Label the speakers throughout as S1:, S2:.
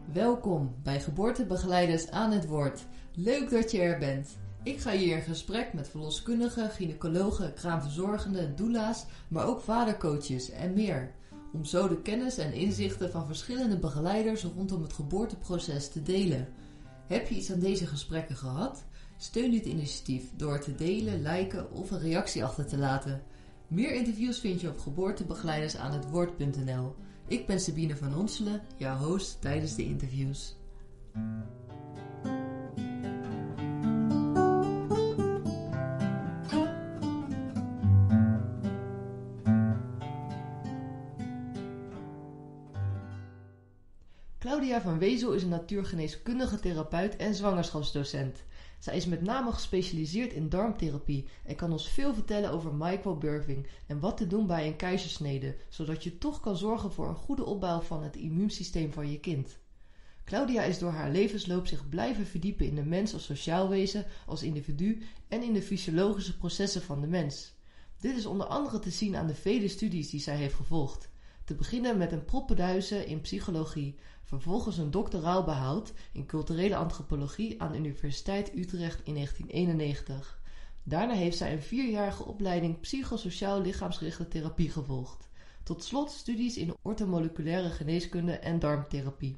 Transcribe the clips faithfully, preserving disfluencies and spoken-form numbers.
S1: Welkom bij Geboortebegeleiders aan het woord. Leuk dat je er bent. Ik ga hier in gesprek met verloskundigen, gynaecologen, kraamverzorgenden, doula's, maar ook vadercoaches en meer. Om zo de kennis en inzichten van verschillende begeleiders rondom het geboorteproces te delen. Heb je iets aan deze gesprekken gehad? Steun dit initiatief door te delen, liken of een reactie achter te laten. Meer interviews vind je op geboortebegeleidersaanhetwoord punt n l. Ik ben Sabine van Onselen, jouw host tijdens de interviews. Claudia van Wezel is een natuurgeneeskundige therapeut en zwangerschapsdocent. Zij is met name gespecialiseerd in darmtherapie en kan ons veel vertellen over microbirthing en wat te doen bij een keizersnede, zodat je toch kan zorgen voor een goede opbouw van het immuunsysteem van je kind. Claudia is door haar levensloop zich blijven verdiepen in de mens als sociaal wezen, als individu en in de fysiologische processen van de mens. Dit is onder andere te zien aan de vele studies die zij heeft gevolgd. Te beginnen met een propeduize in psychologie, vervolgens een doctoraal behaald in culturele antropologie aan de Universiteit Utrecht in negentien eenennegentig. Daarna heeft zij een vierjarige opleiding psychosociaal lichaamsgerichte therapie gevolgd. Tot slot studies in orthomoleculaire geneeskunde en darmtherapie.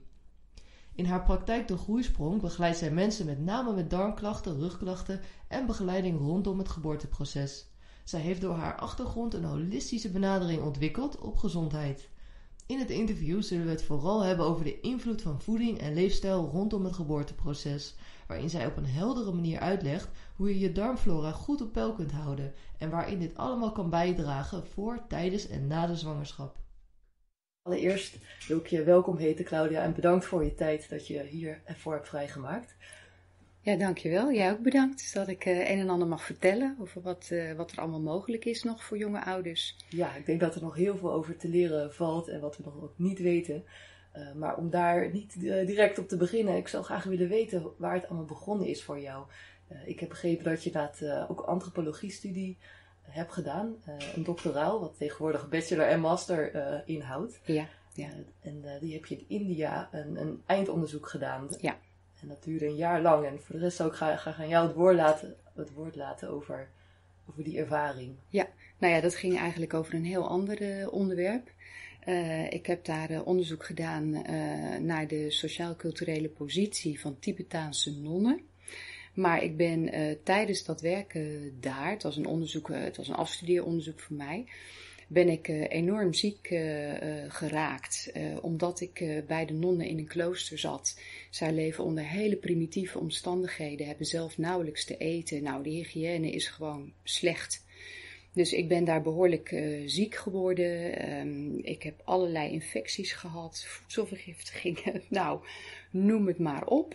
S1: In haar praktijk De Groeisprong begeleidt zij mensen met name met darmklachten, rugklachten en begeleiding rondom het geboorteproces. Zij heeft door haar achtergrond een holistische benadering ontwikkeld op gezondheid. In het interview zullen we het vooral hebben over de invloed van voeding en leefstijl rondom het geboorteproces, waarin zij op een heldere manier uitlegt hoe je je darmflora goed op peil kunt houden en waarin dit allemaal kan bijdragen voor, tijdens en na de zwangerschap. Allereerst wil ik je welkom heten, Claudia, en bedankt voor je tijd dat je hiervoor hebt vrijgemaakt.
S2: Ja, dankjewel. Jij ook bedankt dat ik uh, een en ander mag vertellen over wat, uh, wat er allemaal mogelijk is nog voor jonge ouders.
S1: Ja, ik denk dat er nog heel veel over te leren valt en wat we nog ook niet weten. Uh, maar om daar niet uh, direct op te beginnen, ik zou graag willen weten waar het allemaal begonnen is voor jou. Uh, ik heb begrepen dat je inderdaad uh, ook antropologie-studie hebt gedaan. Uh, een doctoraal, wat tegenwoordig bachelor en master uh, inhoudt.
S2: Ja. ja.
S1: Uh, en uh, die heb je in India een, een eindonderzoek gedaan.
S2: Ja.
S1: En dat duurde een jaar lang. En voor de rest zou ik graag, graag aan jou het woord laten, het woord laten over, over die ervaring.
S2: Ja, nou ja, dat ging eigenlijk over een heel ander uh, onderwerp. Uh, ik heb daar uh, onderzoek gedaan uh, naar de sociaal-culturele positie van Tibetaanse nonnen. Maar ik ben uh, tijdens dat werken daar, het was een onderzoek, uh, het was een afstudeeronderzoek voor mij, ben ik uh, enorm ziek uh, uh, geraakt. Uh, omdat ik uh, bij de nonnen in een klooster zat. Zij leven onder hele primitieve omstandigheden, hebben zelf nauwelijks te eten. Nou, de hygiëne is gewoon slecht. Dus ik ben daar behoorlijk uh, ziek geworden. Um, ik heb allerlei infecties gehad, voedselvergiftigingen. Nou, noem het maar op.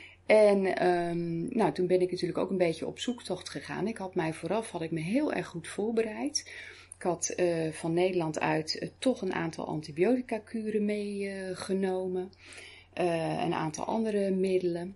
S2: En um, nou, toen ben ik natuurlijk ook een beetje op zoektocht gegaan. Ik had mij vooraf had ik me heel erg goed voorbereid. Ik had uh, van Nederland uit uh, toch een aantal antibiotica-kuren meegenomen. Uh, uh, een aantal andere middelen.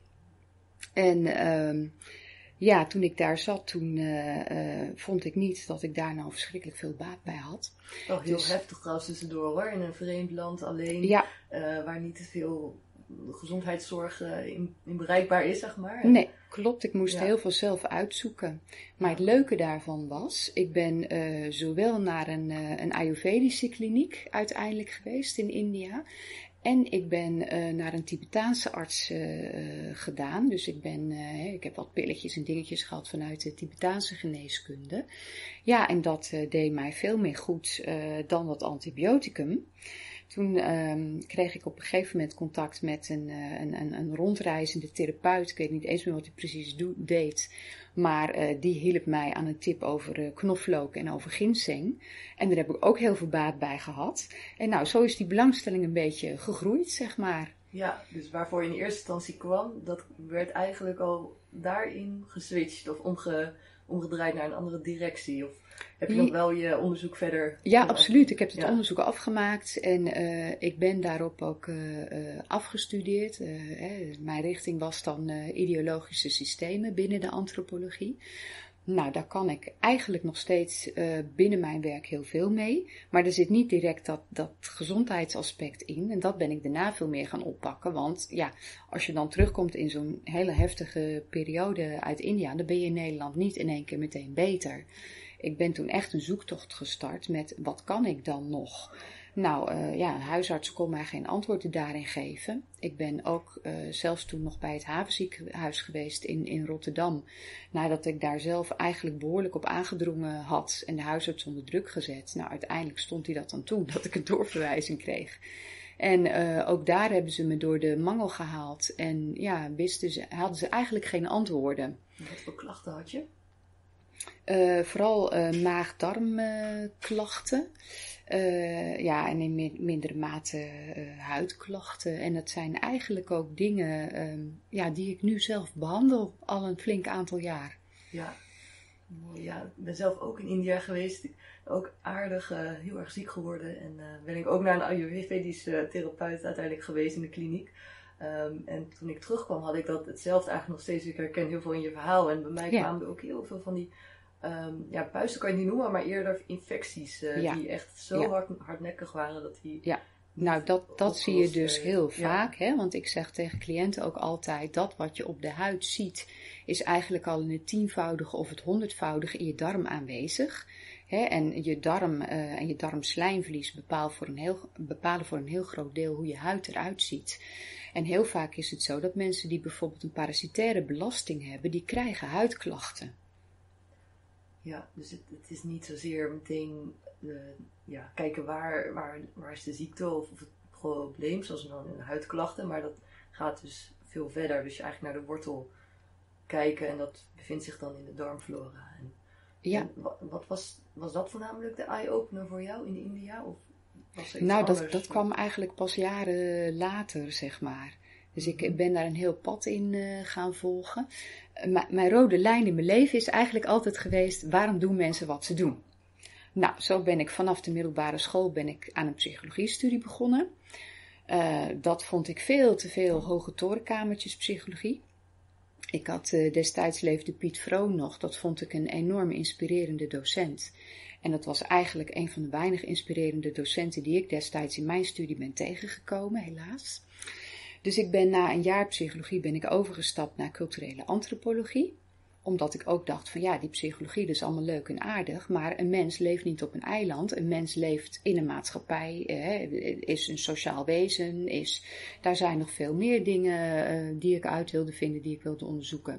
S2: En uh, ja, toen ik daar zat, toen uh, uh, vond ik niet dat ik daar nou verschrikkelijk veel baat bij had.
S1: Oh, heel
S2: dus,
S1: heftig trouwens tussendoor hoor. In een vreemd land alleen,
S2: ja.
S1: uh, waar niet te veel gezondheidszorg uh, in, in bereikbaar is, zeg maar.
S2: Nee, klopt. Ik moest
S1: ja.
S2: heel veel zelf uitzoeken. Maar het leuke daarvan was, ik ben uh, zowel naar een, uh, een Ayurvedische kliniek uiteindelijk geweest in India. En ik ben uh, naar een Tibetaanse arts uh, gedaan. Dus ik, ben, uh, ik heb wat pilletjes en dingetjes gehad vanuit de Tibetaanse geneeskunde. Ja, en dat uh, deed mij veel meer goed uh, dan dat antibioticum. Toen um, kreeg ik op een gegeven moment contact met een, uh, een, een, een rondreizende therapeut. Ik weet niet eens meer wat hij precies do- deed. Maar uh, die hielp mij aan een tip over uh, knoflook en over ginseng. En daar heb ik ook heel veel baat bij gehad. En nou, zo is die belangstelling een beetje gegroeid, zeg maar.
S1: Ja, dus waarvoor je in eerste instantie kwam, dat werd eigenlijk al daarin geswitcht of omge, omgedraaid naar een andere directie. Of heb je nog wel je onderzoek verder?
S2: Ja, absoluut. Ik heb het
S1: ja.
S2: onderzoek afgemaakt en uh, ik ben daarop ook uh, uh, afgestudeerd. Uh, eh, mijn richting was dan uh, ideologische systemen binnen de antropologie. Nou, daar kan ik eigenlijk nog steeds uh, binnen mijn werk heel veel mee. Maar er zit niet direct dat, dat gezondheidsaspect in. En dat ben ik daarna veel meer gaan oppakken. Want ja, als je dan terugkomt in zo'n hele heftige periode uit India, dan ben je in Nederland niet in één keer meteen beter. Ik ben toen echt een zoektocht gestart met wat kan ik dan nog? Nou uh, ja, een huisarts kon mij geen antwoorden daarin geven. Ik ben ook uh, zelfs toen nog bij het havenziekenhuis geweest in, in Rotterdam. Nadat ik daar zelf eigenlijk behoorlijk op aangedrongen had en de huisarts onder druk gezet. Nou, uiteindelijk stond hij dat dan toe, dat ik een doorverwijzing kreeg. En uh, ook daar hebben ze me door de mangel gehaald. En ja, wisten ze, hadden ze eigenlijk geen antwoorden.
S1: Wat voor klachten had je?
S2: Uh, vooral uh, maag-darmklachten. Uh, ja, en in mindere mate uh, huidklachten. En dat zijn eigenlijk ook dingen um, ja, die ik nu zelf behandel al een flink aantal jaar.
S1: Ja, mooi. Ja, ik ben zelf ook in India geweest. Ook aardig, uh, heel erg ziek geworden. En uh, ben ik ook naar een Ayurvedische uh, therapeut uiteindelijk geweest in de kliniek. Um, en toen ik terugkwam had ik dat hetzelfde eigenlijk nog steeds. Ik herken heel veel in je verhaal. En bij mij
S2: Ja.
S1: kwamen er ook heel veel van die... Um, ja, puisten kan je niet noemen, maar eerder infecties uh,
S2: Ja.
S1: die echt zo
S2: Ja.
S1: hard, hardnekkig waren dat die...
S2: Ja. Nou, dat, dat zie je dus heel
S1: ja.
S2: vaak, hè? Want ik zeg tegen cliënten ook altijd, dat wat je op de huid ziet, is eigenlijk al in het tienvoudige of het honderdvoudige in je darm aanwezig. Hè? En je darm uh, en je darmslijmvlies bepalen voor, een heel, bepalen voor een heel groot deel hoe je huid eruit ziet. En heel vaak is het zo dat mensen die bijvoorbeeld een parasitaire belasting hebben, die krijgen huidklachten.
S1: Ja, dus het, het is niet zozeer meteen uh, ja, kijken waar, waar, waar is de ziekte of, of het probleem, zoals dan in huidklachten, maar dat gaat dus veel verder. Dus je eigenlijk naar de wortel kijken en dat bevindt zich dan in de darmflora. En,
S2: Ja.
S1: en wat, wat was, was dat voornamelijk de eye-opener voor jou in India? Of was er iets
S2: Nou, dat,
S1: anders?
S2: dat kwam eigenlijk pas jaren later, zeg maar. Dus ik mm-hmm. ben daar een heel pad in uh, gaan volgen. M- mijn rode lijn in mijn leven is eigenlijk altijd geweest, waarom doen mensen wat ze doen? Nou, zo ben ik vanaf de middelbare school ben ik aan een psychologiestudie begonnen. Uh, dat vond ik veel te veel hoge torenkamertjes psychologie. Ik had uh, destijds leefde Piet Vroon nog, dat vond ik een enorm inspirerende docent. En dat was eigenlijk een van de weinig inspirerende docenten die ik destijds in mijn studie ben tegengekomen, helaas. Dus ik ben na een jaar psychologie ben ik overgestapt naar culturele antropologie. Omdat ik ook dacht van ja, die psychologie dat is allemaal leuk en aardig. Maar een mens leeft niet op een eiland. Een mens leeft in een maatschappij, eh, is een sociaal wezen. Is, daar zijn nog veel meer dingen eh, die ik uit wilde vinden, die ik wilde onderzoeken.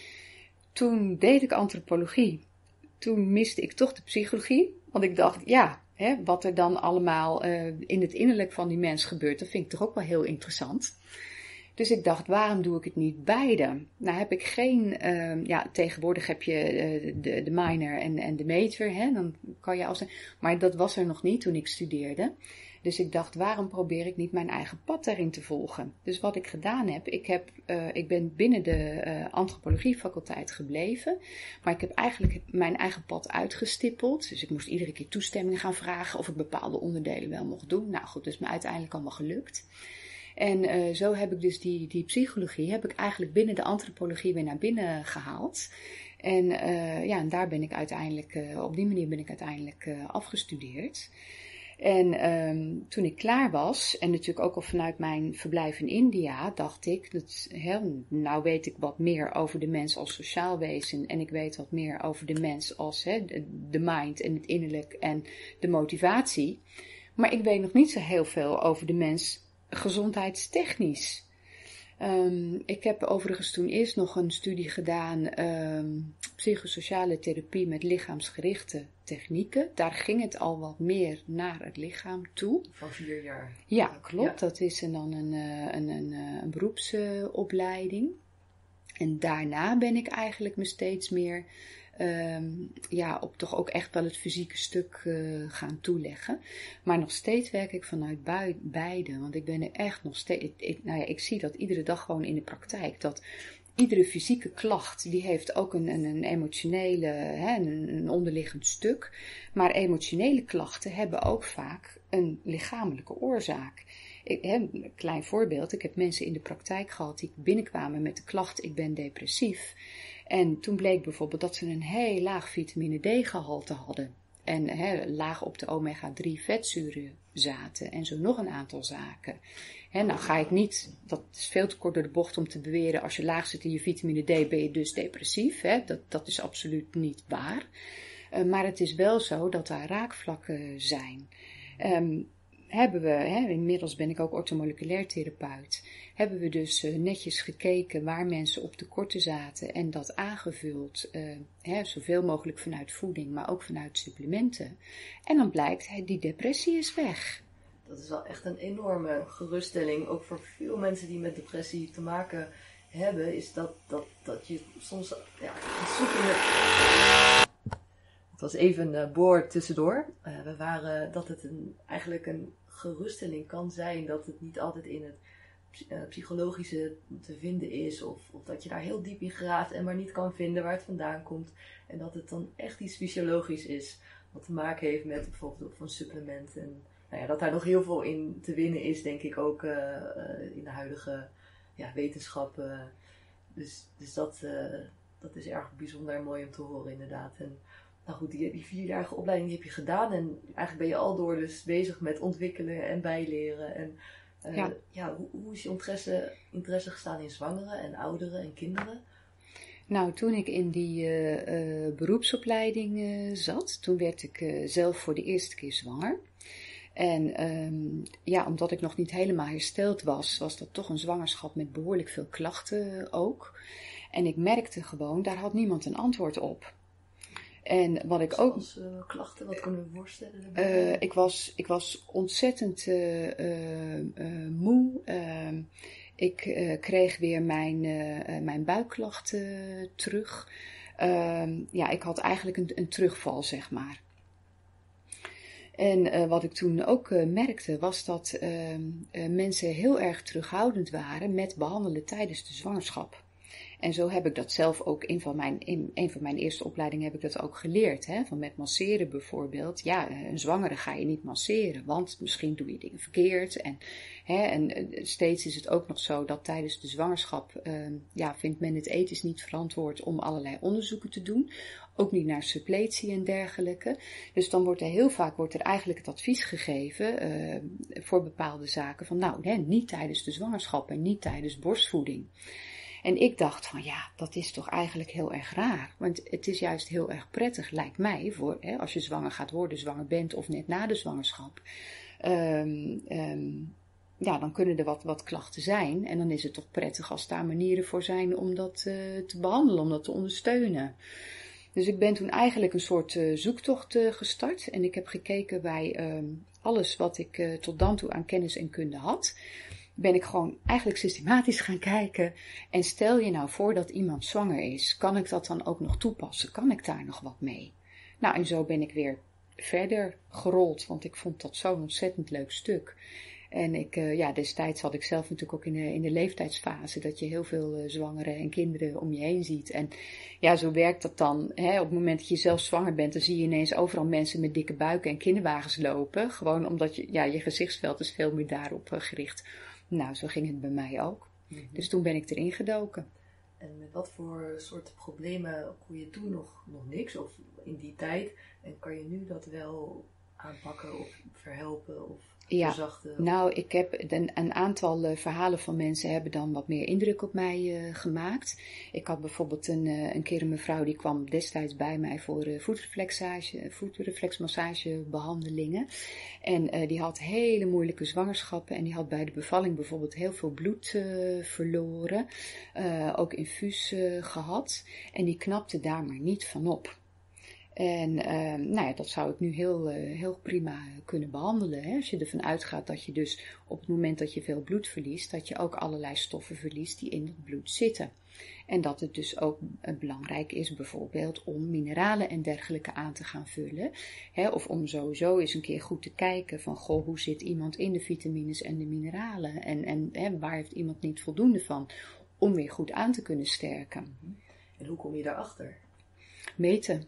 S2: Toen deed ik antropologie. Toen miste ik toch de psychologie. Want ik dacht, ja, hè, wat er dan allemaal uh, in het innerlijk van die mens gebeurt, dat vind ik toch ook wel heel interessant. Dus ik dacht, waarom doe ik het niet beide? Nou heb ik geen, uh, ja, tegenwoordig heb je uh, de, de minor en, en de major, hè, dan kan je als, maar dat was er nog niet toen ik studeerde. Dus ik dacht, waarom probeer ik niet mijn eigen pad daarin te volgen? Dus wat ik gedaan heb, ik, heb, uh, ik ben binnen de uh, antropologiefaculteit gebleven. Maar ik heb eigenlijk mijn eigen pad uitgestippeld. Dus ik moest iedere keer toestemming gaan vragen of ik bepaalde onderdelen wel mocht doen. Nou goed, dat is me uiteindelijk allemaal gelukt. En uh, zo heb ik dus die, die psychologie, heb ik eigenlijk binnen de antropologie weer naar binnen gehaald. En, uh, ja, en daar ben ik uiteindelijk, uh, op die manier ben ik uiteindelijk uh, afgestudeerd. En um, toen ik klaar was, en natuurlijk ook al vanuit mijn verblijf in India, dacht ik, dat, he, nou weet ik wat meer over de mens als sociaal wezen en ik weet wat meer over de mens als he, de, de mind en het innerlijk en de motivatie. Maar ik weet nog niet zo heel veel over de mens gezondheidstechnisch. Um, ik heb overigens toen eerst nog een studie gedaan, um, psychosociale therapie met lichaamsgerichte technieken. Daar ging het al wat meer naar het lichaam toe.
S1: Van vier jaar.
S2: Ja, klopt. Ja. Dat is dan een, een, een, een beroepsopleiding. En daarna ben ik eigenlijk me steeds meer Um, ja, op toch ook echt wel het fysieke stuk uh, gaan toeleggen. Maar nog steeds werk ik vanuit bui- beide. Want ik ben er echt nog steeds... Ik, ik, nou ja, ik zie dat iedere dag gewoon in de praktijk. Dat iedere fysieke klacht, die heeft ook een, een, een emotionele, hè, een, een onderliggend stuk. Maar emotionele klachten hebben ook vaak een lichamelijke oorzaak. Ik, hè, een klein voorbeeld, ik heb mensen in de praktijk gehad die binnenkwamen met de klacht, ik ben depressief. En toen bleek bijvoorbeeld dat ze een heel laag vitamine D gehalte hadden. En he, laag op de omega drie vetzuren zaten. En zo nog een aantal zaken. He, nou ga ik niet, dat is veel te kort door de bocht om te beweren. Als je laag zit in je vitamine D ben je dus depressief. He, dat, dat is absoluut niet waar. Uh, maar het is wel zo dat daar raakvlakken zijn. Um, hebben we, hè, inmiddels ben ik ook orthomoleculair therapeut, hebben we dus uh, netjes gekeken waar mensen op tekorten zaten en dat aangevuld, uh, hè, zoveel mogelijk vanuit voeding, maar ook vanuit supplementen. En dan blijkt, hè, die depressie is weg.
S1: Dat is wel echt een enorme geruststelling, ook voor veel mensen die met depressie te maken hebben, is dat, dat, dat je soms ja, het zoeken met... Het was even een uh, boor tussendoor. Uh, we waren dat het een, eigenlijk een geruststelling kan zijn dat het niet altijd in het uh, psychologische te vinden is. Of, of dat je daar heel diep in graaft en maar niet kan vinden waar het vandaan komt. En dat het dan echt iets fysiologisch is. Wat te maken heeft met bijvoorbeeld ook van supplementen. En, nou ja, dat daar nog heel veel in te winnen is, denk ik ook uh, uh, in de huidige ja, wetenschap. Uh, dus dus dat, uh, dat is erg bijzonder en mooi om te horen inderdaad. En, nou goed, die, die vierjarige opleiding die heb je gedaan en eigenlijk ben je al door dus bezig met ontwikkelen en bijleren. En uh, ja. Ja, hoe, hoe is je interesse, interesse gestaan in zwangeren en ouderen en kinderen?
S2: Nou, toen ik in die uh, uh, beroepsopleiding uh, zat, toen werd ik uh, zelf voor de eerste keer zwanger. En um, ja, omdat ik nog niet helemaal hersteld was, was dat toch een zwangerschap met behoorlijk veel klachten ook. En ik merkte gewoon, daar had niemand een antwoord op. En wat ik ook.
S1: Zoals uh, klachten, wat kunnen we voorstellen?
S2: Uh, ik, was, ik was ontzettend uh, uh, uh, moe. Uh, ik uh, kreeg weer mijn, uh, mijn buikklachten terug. Uh, ja, ik had eigenlijk een, een terugval, zeg maar. En uh, wat ik toen ook uh, merkte, was dat uh, uh, mensen heel erg terughoudend waren met behandelen tijdens de zwangerschap. En zo heb ik dat zelf ook, in van mijn, in een van mijn eerste opleidingen heb ik dat ook geleerd. Hè? Van met masseren bijvoorbeeld. Ja, een zwangere ga je niet masseren, want misschien doe je dingen verkeerd. En, hè, en steeds is het ook nog zo dat tijdens de zwangerschap uh, ja, vindt men het ethisch niet verantwoord om allerlei onderzoeken te doen. Ook niet naar suppletie en dergelijke. Dus dan wordt er heel vaak wordt er eigenlijk het advies gegeven uh, voor bepaalde zaken van nou, hè, niet tijdens de zwangerschap en niet tijdens borstvoeding. En ik dacht van ja, dat is toch eigenlijk heel erg raar. Want het is juist heel erg prettig, lijkt mij, voor, hè, als je zwanger gaat worden, zwanger bent of net na de zwangerschap. Um, um, ja, dan kunnen er wat, wat klachten zijn. En dan is het toch prettig als daar manieren voor zijn om dat uh, te behandelen, om dat te ondersteunen. Dus ik ben toen eigenlijk een soort uh, zoektocht uh, gestart. En ik heb gekeken bij uh, alles wat ik uh, tot dan toe aan kennis en kunde had. Ben ik gewoon eigenlijk systematisch gaan kijken. En stel je nou voor dat iemand zwanger is. Kan ik dat dan ook nog toepassen? Kan ik daar nog wat mee? Nou, en zo ben ik weer verder gerold. Want ik vond dat zo'n ontzettend leuk stuk. En ik, uh, ja, destijds had ik zelf natuurlijk ook in de, in de leeftijdsfase dat je heel veel uh, zwangeren en kinderen om je heen ziet. En ja, zo werkt dat dan. Hè? Op het moment dat je zelf zwanger bent, dan zie je ineens overal mensen met dikke buiken en kinderwagens lopen. Gewoon omdat je, ja, je gezichtsveld is veel meer daarop uh, gericht. Nou, zo ging het bij mij ook. Mm-hmm. Dus toen ben ik erin gedoken.
S1: En met wat voor soort problemen kon je toen nog, nog niks? Of in die tijd? En kan je nu dat wel aanpakken of verhelpen of
S2: ja,
S1: verzachten?
S2: Nou, ik heb een, een aantal uh, verhalen van mensen hebben dan wat meer indruk op mij uh, gemaakt. Ik had bijvoorbeeld een, uh, een keer een mevrouw die kwam destijds bij mij voor uh, voetreflexage, voetreflexmassagebehandelingen. En uh, die had hele moeilijke zwangerschappen en die had bij de bevalling bijvoorbeeld heel veel bloed uh, verloren. Uh, ook infuus uh, gehad. En die knapte daar maar niet van op. En uh, nou ja, dat zou ik nu heel, uh, heel prima kunnen behandelen. Hè? Als je ervan uitgaat dat je dus op het moment dat je veel bloed verliest, dat je ook allerlei stoffen verliest die in het bloed zitten. En dat het dus ook uh, belangrijk is bijvoorbeeld om mineralen en dergelijke aan te gaan vullen. Hè? Of om sowieso eens een keer goed te kijken van, goh, hoe zit iemand in de vitamines en de mineralen? En, en hè, waar heeft iemand niet voldoende van om weer goed aan te kunnen sterken?
S1: En hoe kom je daarachter?
S2: Meten.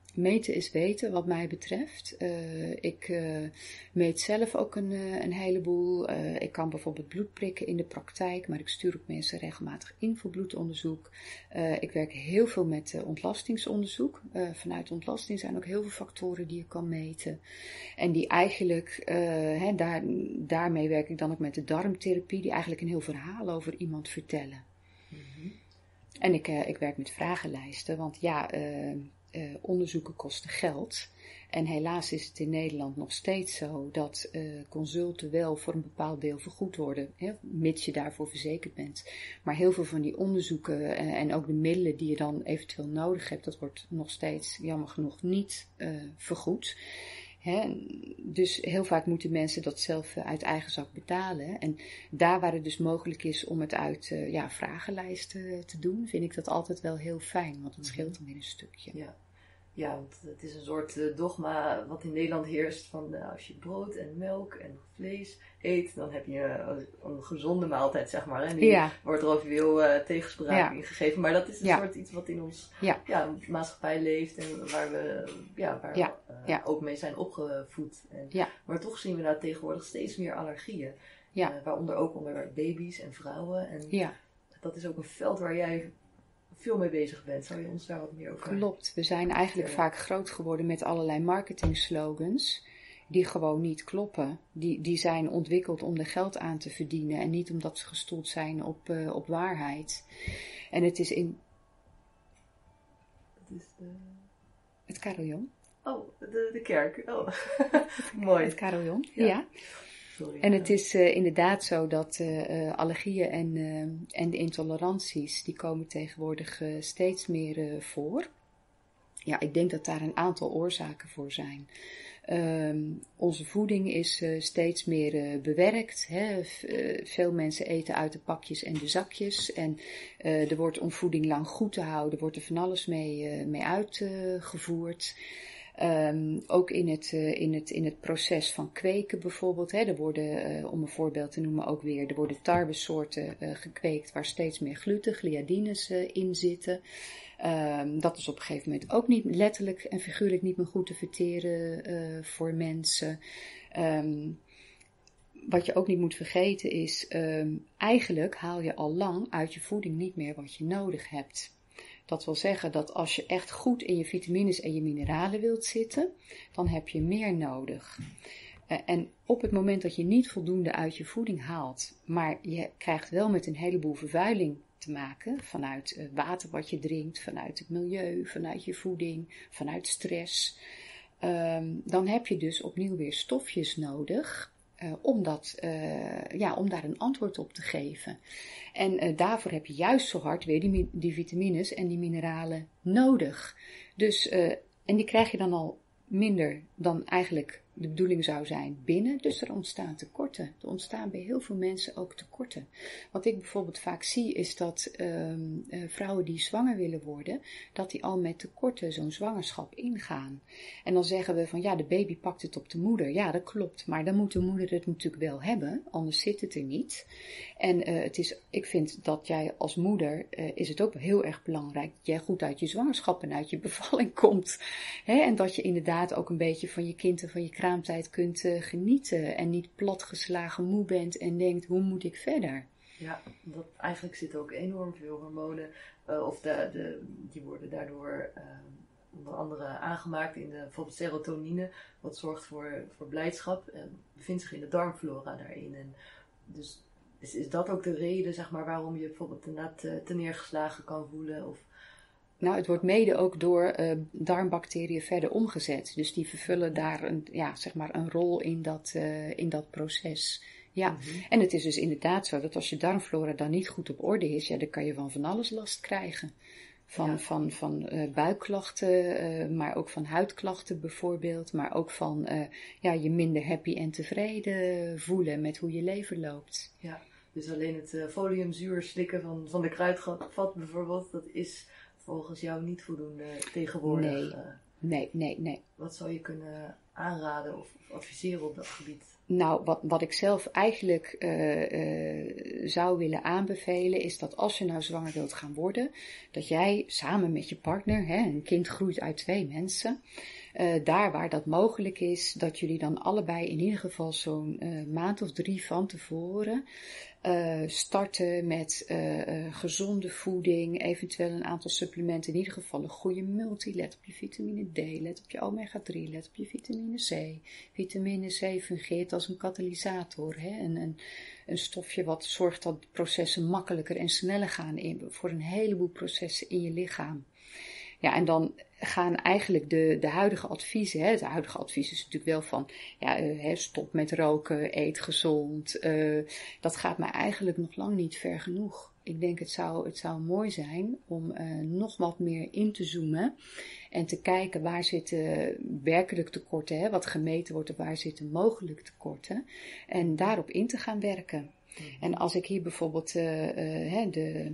S2: Meten is weten, wat mij betreft. Uh, ik uh, meet zelf ook een, uh, een heleboel. Uh, ik kan bijvoorbeeld bloed prikken in de praktijk, maar ik stuur ook mensen regelmatig in voor bloedonderzoek. Uh, ik werk heel veel met uh, ontlastingsonderzoek. Uh, vanuit ontlasting zijn ook heel veel factoren die je kan meten. En die eigenlijk, uh, hè, daar, daarmee werk ik dan ook met de darmtherapie, die eigenlijk een heel verhaal over iemand vertellen. Mm-hmm. En ik, uh, ik werk met vragenlijsten, want ja... Uh, Uh, onderzoeken kosten geld. En helaas is het in Nederland nog steeds zo dat uh, consulten wel voor een bepaald deel vergoed worden, hè, mits je daarvoor verzekerd bent. Maar heel veel van die onderzoeken uh, en ook de middelen die je dan eventueel nodig hebt, dat wordt nog steeds jammer genoeg niet uh, vergoed. Hè, dus heel vaak moeten mensen dat zelf uh, uit eigen zak betalen. En daar waar het dus mogelijk is om het uit uh, ja, vragenlijsten te doen, vind ik dat altijd wel heel fijn, want het scheelt dan weer een stukje.
S1: Ja. Ja, want het is een soort uh, dogma wat in Nederland heerst van uh, als je brood en melk en vlees eet, dan heb je uh, een gezonde maaltijd, zeg maar. En nu ja. wordt er ook veel uh, tegenspraak ja. in gegeven. Maar dat is een ja. soort iets wat in ons ja. Ja, maatschappij leeft en waar we, ja, waar ja. we uh, ja. ook mee zijn opgevoed. En, ja. Maar toch zien we nou tegenwoordig steeds meer allergieën. Ja. Uh, waaronder ook onder baby's en vrouwen. En ja. dat is ook een veld waar jij veel mee bezig bent. Zou je ons daar wat meer over...
S2: Klopt. We zijn eigenlijk ja. vaak groot geworden met allerlei marketingslogans die gewoon niet kloppen. Die, die zijn ontwikkeld om er geld aan te verdienen en niet omdat ze gestoeld zijn op, uh, op waarheid. En het is in...
S1: Dat is de...
S2: Het carillon.
S1: Oh, de, de kerk. Oh, mooi.
S2: Het carillon, ja. ja. Sorry, en het is uh, inderdaad zo dat uh, allergieën en, uh, en de intoleranties, die komen tegenwoordig uh, steeds meer uh, voor. Ja, ik denk dat daar een aantal oorzaken voor zijn. Uh, onze voeding is uh, steeds meer uh, bewerkt. Hè. V- uh, veel mensen eten uit de pakjes en de zakjes. En uh, er wordt om voeding lang goed te houden, wordt er van alles mee, uh, mee uitgevoerd. Uh, Um, ook in het, uh, in, het, in het proces van kweken bijvoorbeeld. Hè, er worden, uh, om een voorbeeld te noemen ook weer, er worden tarwesoorten uh, gekweekt waar steeds meer gluten, gliadines uh, in zitten. Um, dat is op een gegeven moment ook niet letterlijk en figuurlijk niet meer goed te verteren uh, voor mensen. Um, wat je ook niet moet vergeten is, um, eigenlijk haal je al lang uit je voeding niet meer wat je nodig hebt. Dat wil zeggen dat als je echt goed in je vitamines en je mineralen wilt zitten, dan heb je meer nodig. Uh, en op het moment dat je niet voldoende uit je voeding haalt, maar je krijgt wel met een heleboel vervuiling te maken, vanuit uh, water wat je drinkt, vanuit het milieu, vanuit je voeding, vanuit stress, um, dan heb je dus opnieuw weer stofjes nodig. Uh, om, dat, uh, ja, om daar een antwoord op te geven. En uh, daarvoor heb je juist zo hard weer die, die vitamines en die mineralen nodig. Dus, uh, en die krijg je dan al minder dan eigenlijk de bedoeling zou zijn binnen. Dus er ontstaan tekorten. Er ontstaan bij heel veel mensen ook tekorten. Wat ik bijvoorbeeld vaak zie is dat um, uh, vrouwen die zwanger willen worden, dat die al met tekorten zo'n zwangerschap ingaan. En dan zeggen we van ja, de baby pakt het op de moeder. Ja, dat klopt. Maar dan moet de moeder het natuurlijk wel hebben, anders zit het er niet. En uh, het is, ik vind dat jij als moeder, uh, is het ook heel erg belangrijk dat jij goed uit je zwangerschap en uit je bevalling komt. Hè? En dat je inderdaad ook een beetje van je kind en van je kraamtijd kunt uh, genieten en niet platgeslagen moe bent en denkt, hoe moet ik verder?
S1: Ja, dat, eigenlijk zitten ook enorm veel hormonen, uh, of de, de, die worden daardoor uh, onder andere aangemaakt in de, bijvoorbeeld serotonine, wat zorgt voor, voor blijdschap, uh, bevindt zich in de darmflora daarin. En dus is, is dat ook de reden, zeg maar, waarom je bijvoorbeeld inderdaad uh, te neergeslagen kan voelen? Of...
S2: Nou, het wordt mede ook door uh, darmbacteriën verder omgezet. Dus die vervullen daar een, ja, zeg maar een rol in dat, uh, in dat proces. Ja, mm-hmm. En het is dus inderdaad zo dat als je darmflora dan niet goed op orde is, ja, dan kan je van van alles last krijgen. Van, ja. van, van uh, buikklachten, uh, maar ook van huidklachten bijvoorbeeld. Maar ook van uh, ja, je minder happy en tevreden voelen met hoe je leven loopt.
S1: Ja, dus alleen het uh, foliumzuur slikken van, van de kruidvat bijvoorbeeld, dat is volgens jou niet voldoende tegenwoordig.
S2: Nee, uh, nee, nee, nee.
S1: Wat zou je kunnen aanraden of adviseren op dat gebied?
S2: Nou, wat, wat ik zelf eigenlijk uh, uh, zou willen aanbevelen is dat als je nou zwanger wilt gaan worden, dat jij samen met je partner, hè, een kind groeit uit twee mensen, uh, daar waar dat mogelijk is, dat jullie dan allebei in ieder geval zo'n uh, maand of drie van tevoren uh, starten met uh, uh, gezonde voeding, eventueel een aantal supplementen, in ieder geval een goede multi, let op je vitamine D, let op je omega drie, let op je vitamine C. Vitamine C fungeert als een katalysator, hè? Een, een, een stofje wat zorgt dat processen makkelijker en sneller gaan in, voor een heleboel processen in je lichaam. Ja, en dan gaan eigenlijk de, de huidige adviezen, hè, het huidige advies is natuurlijk wel van, ja, uh, stop met roken, eet gezond. Uh, dat gaat mij eigenlijk nog lang niet ver genoeg. Ik denk het zou, het zou mooi zijn om uh, nog wat meer in te zoomen en te kijken waar zitten werkelijk tekorten, hè, wat gemeten wordt, waar zitten mogelijk tekorten en daarop in te gaan werken. Mm-hmm. En als ik hier bijvoorbeeld uh, uh, de...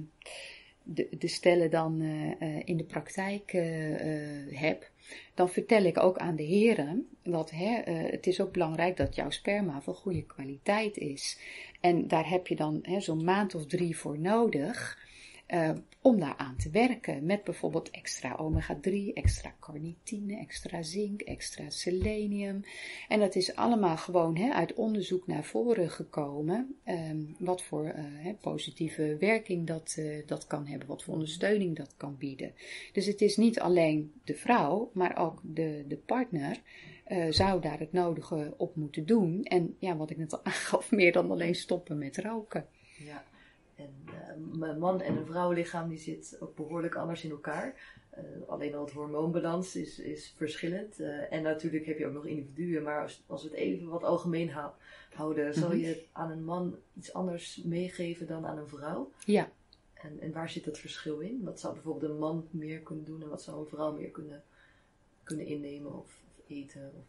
S2: De, de stellen dan uh, uh, in de praktijk uh, uh, heb, dan vertel ik ook aan de heren dat hè, uh, het is ook belangrijk dat jouw sperma van goede kwaliteit is. En daar heb je dan hè, zo'n maand of drie voor nodig uh, om daaraan te werken. Met bijvoorbeeld extra omega drie, extra carnitine, extra zink, extra selenium. En dat is allemaal gewoon hè, uit onderzoek naar voren gekomen. Um, wat voor uh, hè, positieve werking dat, uh, dat kan hebben. Wat voor ondersteuning dat kan bieden. Dus het is niet alleen de vrouw, maar ook de, de partner uh, zou daar het nodige op moeten doen. En ja, wat ik net al aangaf, meer dan alleen stoppen met roken.
S1: Ja. En uh, een man en een vrouwenlichaam die zit ook behoorlijk anders in elkaar. Uh, alleen al het hormoonbalans is, is verschillend. Uh, en natuurlijk heb je ook nog individuen. Maar als, als we het even wat algemeen hou, houden, mm-hmm. zal je aan een man iets anders meegeven dan aan een vrouw?
S2: Ja.
S1: En, en waar zit dat verschil in? Wat zou bijvoorbeeld een man meer kunnen doen en wat zou een vrouw meer kunnen, kunnen innemen of, of eten? Of...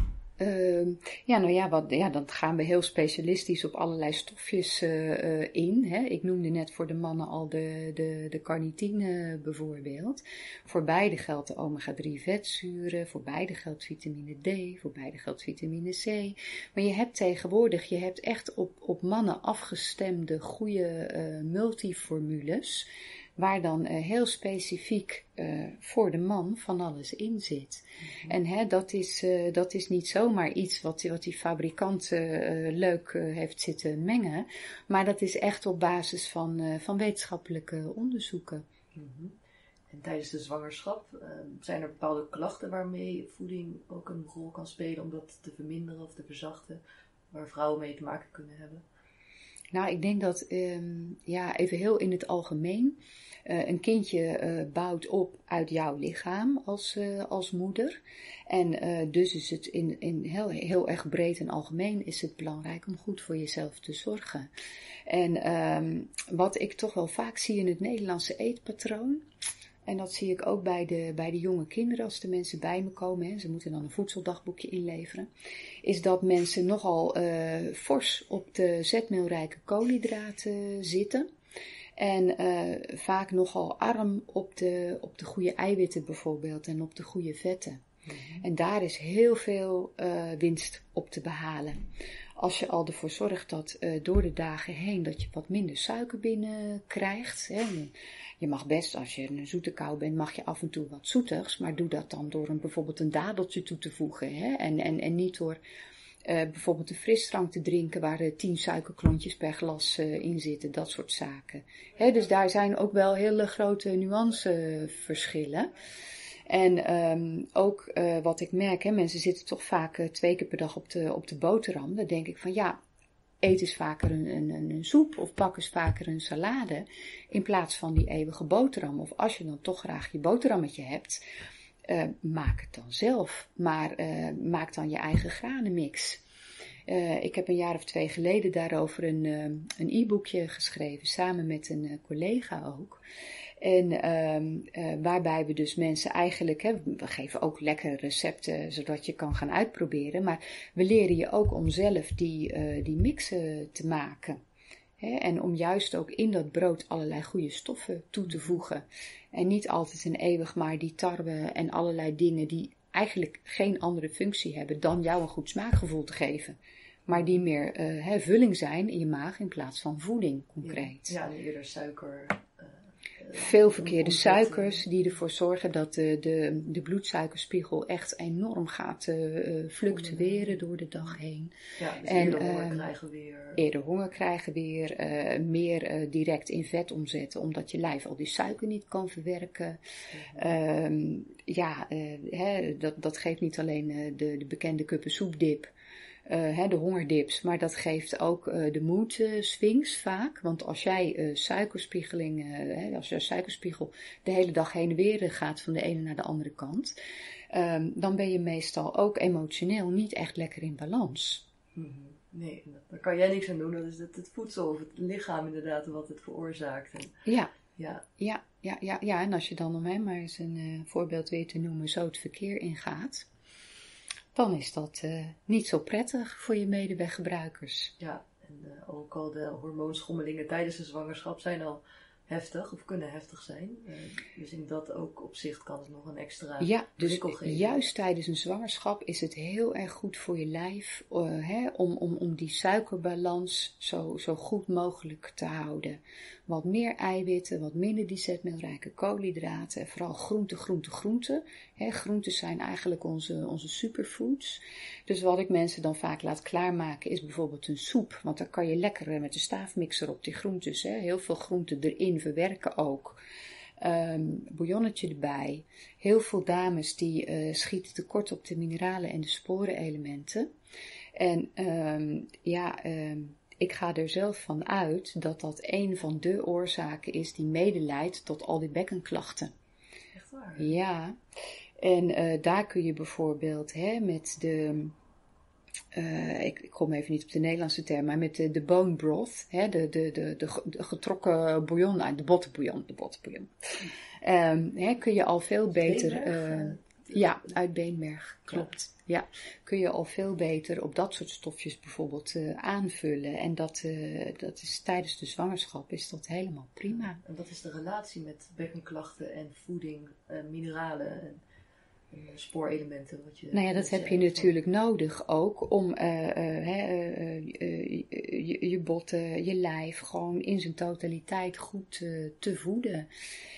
S2: Uh, ja, nou ja, wat, ja, dan gaan we heel specialistisch op allerlei stofjes uh, uh, in. Hè. Ik noemde net voor de mannen al de, de, de carnitine bijvoorbeeld. Voor beide geldt de omega drie vetzuren, voor beide geldt vitamine D, voor beide geldt vitamine C. Maar je hebt tegenwoordig, je hebt echt op, op mannen afgestemde goede uh, multiformules, waar dan uh, heel specifiek uh, voor de man van alles in zit. Mm-hmm. En hè, dat, is, uh, dat is niet zomaar iets wat, wat die fabrikant uh, leuk uh, heeft zitten mengen, maar dat is echt op basis van, uh, van wetenschappelijke onderzoeken.
S1: Mm-hmm. En tijdens de zwangerschap uh, zijn er bepaalde klachten waarmee voeding ook een rol kan spelen om dat te verminderen of te verzachten, waar vrouwen mee te maken kunnen hebben?
S2: Nou, ik denk dat, um, ja, even heel in het algemeen, uh, een kindje uh, bouwt op uit jouw lichaam als, uh, als moeder. En uh, dus is het in, in heel, heel erg breed en algemeen is het belangrijk om goed voor jezelf te zorgen. En um, wat ik toch wel vaak zie in het Nederlandse eetpatroon, en dat zie ik ook bij de, bij de jonge kinderen als de mensen bij me komen, hè, ze moeten dan een voedseldagboekje inleveren, is dat mensen nogal uh, fors op de zetmeelrijke koolhydraten zitten. En uh, vaak nogal arm op de, op de goede eiwitten bijvoorbeeld en op de goede vetten. Mm-hmm. En daar is heel veel uh, winst op te behalen. Als je al ervoor zorgt dat uh, door de dagen heen dat je wat minder suiker binnenkrijgt. Hè. Je mag best, als je een zoete kou bent, mag je af en toe wat zoetigs. Maar doe dat dan door een, bijvoorbeeld een dadeltje toe te voegen. Hè. En, en, en niet door uh, bijvoorbeeld een frisdrank te drinken waar uh, tien suikerklontjes per glas uh, in zitten. Dat soort zaken. Hè, dus daar zijn ook wel hele grote nuanceverschillen. En um, ook uh, wat ik merk, hè, mensen zitten toch vaak uh, twee keer per dag op de, op de boterham. Dan denk ik van ja, eet eens vaker een, een, een soep of pak eens vaker een salade in plaats van die eeuwige boterham. Of als je dan toch graag je boterhammetje hebt, uh, maak het dan zelf. Maar uh, maak dan je eigen granenmix. Uh, ik heb een jaar of twee geleden daarover een, uh, een e-boekje geschreven, samen met een uh, collega ook. En um, uh, waarbij we dus mensen eigenlijk, hè, we geven ook lekkere recepten zodat je kan gaan uitproberen. Maar we leren je ook om zelf die, uh, die mixen te maken. Hè, en om juist ook in dat brood allerlei goede stoffen toe te voegen. En niet altijd en eeuwig maar die tarwe en allerlei dingen die eigenlijk geen andere functie hebben dan jou een goed smaakgevoel te geven. Maar die meer uh, hè, vulling zijn in je maag in plaats van voeding, concreet.
S1: Ja, en eerder suiker. Uh,
S2: Veel verkeerde suikers die ervoor zorgen dat de, de, de bloedsuikerspiegel echt enorm gaat uh, fluctueren door de dag heen.
S1: Ja, dus
S2: en,
S1: eerder honger
S2: uh,
S1: krijgen weer.
S2: Eerder honger krijgen weer, uh, meer uh, direct in vet omzetten, omdat je lijf al die suiker niet kan verwerken. Mm-hmm. Uh, ja, uh, hè, dat, dat geeft niet alleen uh, de, de bekende kuppensoepdip. Uh, hè, de hongerdips, maar dat geeft ook uh, de mood uh, swings vaak. Want als jij uh, suikerspiegeling, uh, hè, als je suikerspiegel de hele dag heen en weer gaat van de ene naar de andere kant, um, dan ben je meestal ook emotioneel niet echt lekker in balans.
S1: Mm-hmm. Nee, daar kan jij niks aan doen. Dat is het, het voedsel of het lichaam inderdaad wat het veroorzaakt. En,
S2: ja.
S1: Ja.
S2: Ja, ja, ja, ja, en als je dan om hem maar eens een uh, voorbeeld weer te noemen, zo het verkeer ingaat, dan is dat uh, niet zo prettig voor je medeweggebruikers.
S1: Ja, en uh, ook al de hormoonschommelingen tijdens de zwangerschap zijn al heftig of kunnen heftig zijn. Uh, dus in dat ook opzicht kan het nog een extra
S2: ja, dus
S1: prikkel geven.
S2: Juist tijdens een zwangerschap is het heel erg goed voor je lijf uh, hè, om, om, om die suikerbalans zo, zo goed mogelijk te houden. Wat meer eiwitten, wat minder die zetmeelrijke koolhydraten. Vooral groente, groente, groente. Hè, groenten zijn eigenlijk onze, onze superfoods. Dus wat ik mensen dan vaak laat klaarmaken is bijvoorbeeld een soep. Want dan kan je lekker met de staafmixer op die groentes. Hè, heel veel groenten erin verwerken ook. Um, bouillonnetje erbij. Heel veel dames die uh, schieten tekort op de mineralen en de sporenelementen. En um, ja... Um, Ik ga er zelf van uit dat dat een van de oorzaken is die medeleidt tot al die bekkenklachten.
S1: Echt waar?
S2: Ja, en uh, daar kun je bijvoorbeeld hè, met de, uh, ik, ik kom even niet op de Nederlandse term, maar met de, de bone broth, hè, de, de, de, de, de getrokken bouillon, de bottenbouillon, de bottenbouillon. Um, hè, kun je al veel beter... Uh, Ja, uit beenmerg, klopt. Ja. ja, kun je al veel beter op dat soort stofjes bijvoorbeeld uh, aanvullen. En dat, uh, dat is tijdens de zwangerschap is dat helemaal prima.
S1: En wat is de relatie met bekkenklachten en voeding, uh, mineralen en, en spoorelementen? Wat je
S2: nou ja, dat heb je natuurlijk van... nodig ook om uh, uh, uh, uh, uh, je, je botten, je lijf gewoon in zijn totaliteit goed uh, te voeden.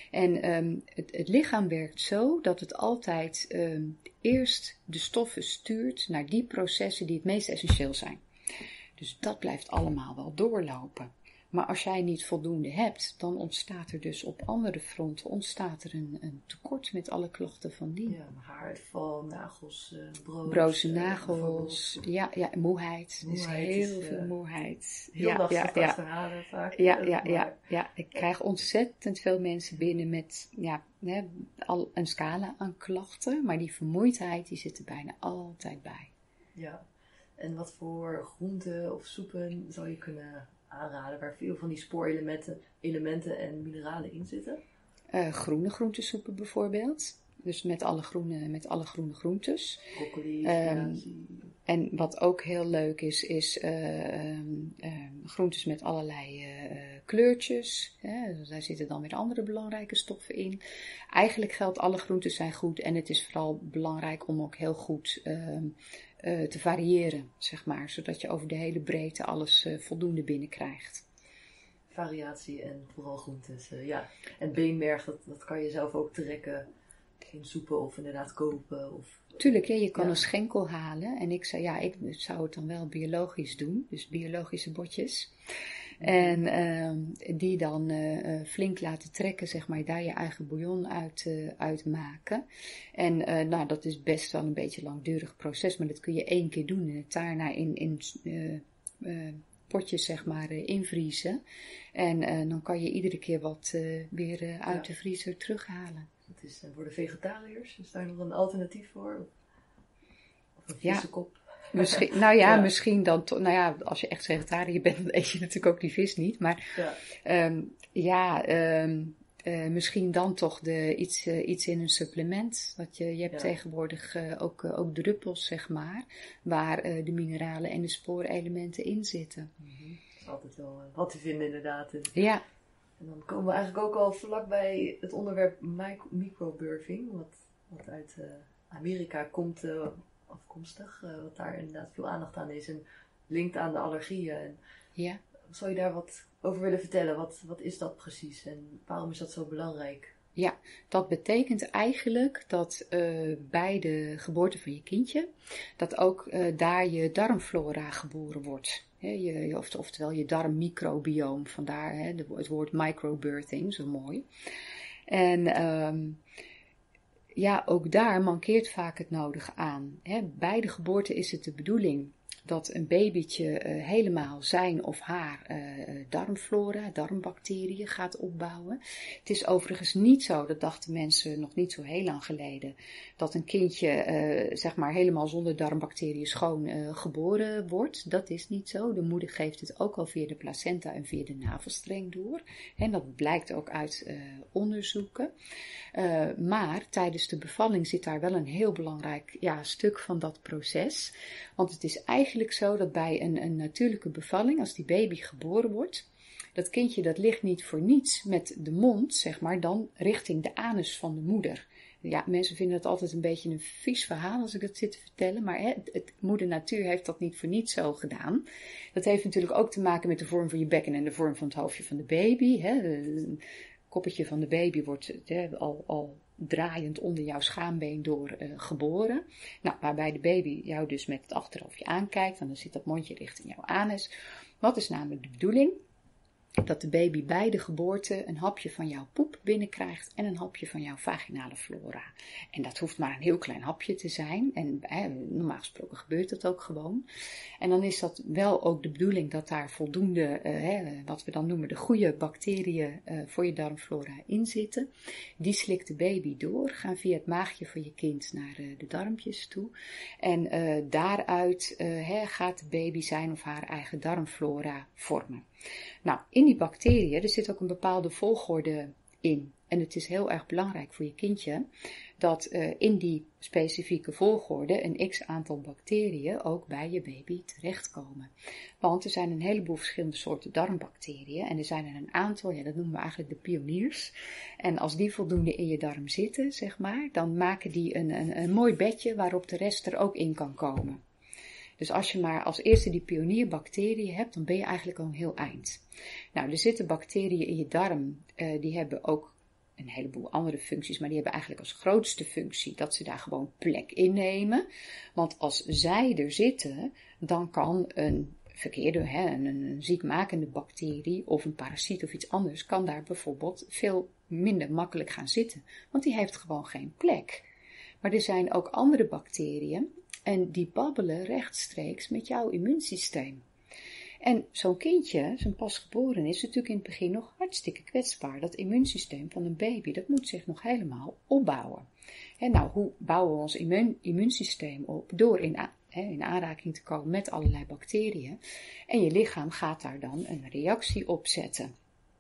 S2: En um, het, het lichaam werkt zo dat het altijd um, eerst de stoffen stuurt naar die processen die het meest essentieel zijn. Dus dat blijft allemaal wel doorlopen. Maar als jij niet voldoende hebt, dan ontstaat er dus op andere fronten ontstaat er een, een tekort met alle klachten van die.
S1: Ja, haaruitval, nagels, uh, broos.
S2: Broze nagels, uh, ja, ja, moeheid.
S1: moeheid.
S2: Dus heel
S1: is,
S2: veel
S1: uh,
S2: moeheid.
S1: Heel
S2: ja,
S1: lastig
S2: ja,
S1: achterhalen vaak.
S2: Ja, ja, ja, ja, ik krijg ontzettend veel mensen binnen met ja, hè, al een scala aan klachten, maar die vermoeidheid die zit er bijna altijd bij.
S1: Ja, en wat voor groenten of soepen zou je kunnen aanraden waar veel van die spoorelementen elementen en mineralen in zitten?
S2: Uh, groene groentesoepen bijvoorbeeld. Dus met alle groene, met alle groene groentes.
S1: Broccoli,
S2: um, en wat ook heel leuk is, is uh, um, um, groentes met allerlei uh, kleurtjes. Hè? Dus daar zitten dan weer andere belangrijke stoffen in. Eigenlijk geldt alle groenten zijn goed. En het is vooral belangrijk om ook heel goed um, uh, te variëren, zeg maar. Zodat je over de hele breedte alles uh, voldoende binnenkrijgt.
S1: Variatie en vooral groentes, uh, ja. En beenmerg, dat, dat kan je zelf ook trekken in soepen of inderdaad kopen. Of,
S2: Tuurlijk, ja, je kan
S1: ja.
S2: een schenkel halen. En ik zei, ja, ik zou het dan wel biologisch doen. Dus biologische botjes. En uh, die dan uh, flink laten trekken, zeg maar, daar je eigen bouillon uit, uh, uit maken. En uh, nou, dat is best wel een beetje een langdurig proces, maar dat kun je één keer doen en het daarna in, in uh, uh, potjes, zeg maar, uh, invriezen. En uh, dan kan je iedere keer wat uh, weer uh, uit ja. de vriezer terughalen.
S1: Dat is uh, voor de vegetariërs, is daar nog een alternatief voor? Of een vissenkop?
S2: Ja. Misschien, nou ja,
S1: ja,
S2: misschien dan toch. Nou ja, als je echt vegetariër bent, dan eet je natuurlijk ook die vis niet. Maar ja, um, ja um, uh, misschien dan toch de, iets, uh, iets in een supplement. Dat je, je hebt ja. tegenwoordig uh, ook, uh, ook druppels, zeg maar, waar uh, de mineralen en de spoorelementen in zitten.
S1: Mm-hmm. Dat is altijd wel uh, wat te vinden, inderdaad. En,
S2: ja.
S1: En dan komen we eigenlijk ook al vlakbij het onderwerp microbirthing, wat, wat uit uh, Amerika komt. Uh, afkomstig, uh, wat daar inderdaad veel aandacht aan is. En linkt aan de allergieën. En
S2: Ja.
S1: zou je daar wat over willen vertellen? Wat, wat is dat precies en waarom is dat zo belangrijk?
S2: Ja, dat betekent eigenlijk dat uh, bij de geboorte van je kindje, dat ook uh, daar je darmflora geboren wordt. He, je, of, oftewel je darmmicrobioom, vandaar he, de, het woord microbirthing, zo mooi. En um, ja, ook daar mankeert vaak het nodige aan. He, bij de geboorte is het de bedoeling dat een babytje uh, helemaal zijn of haar uh, darmflora, darmbacteriën gaat opbouwen. Het is overigens niet zo, dat dachten mensen nog niet zo heel lang geleden, dat een kindje uh, zeg maar helemaal zonder darmbacteriën schoon uh, geboren wordt. Dat is niet zo. De moeder geeft het ook al via de placenta en via de navelstreng door. En dat blijkt ook uit uh, onderzoeken. Uh, maar tijdens de bevalling zit daar wel een heel belangrijk ja, stuk van dat proces. Want het is eigenlijk zo dat bij een, een natuurlijke bevalling, als die baby geboren wordt, dat kindje dat ligt niet voor niets met de mond, zeg maar, dan richting de anus van de moeder. Ja, mensen vinden het altijd een beetje een vies verhaal als ik het zit te vertellen, maar hè, het, moeder natuur heeft dat niet voor niets zo gedaan. Dat heeft natuurlijk ook te maken met de vorm van je bekken en de vorm van het hoofdje van de baby. Hè. Het koppetje van de baby wordt hè, al, al draaiend onder jouw schaambeen door uh, geboren. Nou, waarbij de baby jou dus met het achterhoofdje aankijkt, en dan zit dat mondje richting jouw anus. Wat is namelijk de bedoeling? Dat de baby bij de geboorte een hapje van jouw poep binnenkrijgt en een hapje van jouw vaginale flora. En dat hoeft maar een heel klein hapje te zijn. En eh, normaal gesproken gebeurt dat ook gewoon. En dan is dat wel ook de bedoeling dat daar voldoende, eh, wat we dan noemen de goede bacteriën eh, voor je darmflora in zitten. Die slikt de baby door, gaan via het maagje van je kind naar eh, de darmpjes toe. En eh, daaruit eh, gaat de baby zijn of haar eigen darmflora vormen. Nou, in die bacteriën, er zit ook een bepaalde volgorde in. En het is heel erg belangrijk voor je kindje dat uh, in die specifieke volgorde een x-aantal bacteriën ook bij je baby terechtkomen. Want er zijn een heleboel verschillende soorten darmbacteriën en er zijn er een aantal, ja, dat noemen we eigenlijk de pioniers. En als die voldoende in je darm zitten, zeg maar, dan maken die een, een, een mooi bedje waarop de rest er ook in kan komen. Dus als je maar als eerste die pionierbacteriën hebt, dan ben je eigenlijk al een heel eind. Nou, er zitten bacteriën in je darm, uh, die hebben ook een heleboel andere functies, maar die hebben eigenlijk als grootste functie dat ze daar gewoon plek innemen. Want als zij er zitten, dan kan een verkeerde, hè, een, een ziekmakende bacterie of een parasiet of iets anders, kan daar bijvoorbeeld veel minder makkelijk gaan zitten. Want die heeft gewoon geen plek. Maar er zijn ook andere bacteriën. En die babbelen rechtstreeks met jouw immuunsysteem. En zo'n kindje, zo'n pasgeboren, is natuurlijk in het begin nog hartstikke kwetsbaar. Dat immuunsysteem van een baby, dat moet zich nog helemaal opbouwen. En nou, hoe bouwen we ons immuun, immuunsysteem op? Door in, he, in aanraking te komen met allerlei bacteriën. En je lichaam gaat daar dan een reactie op zetten.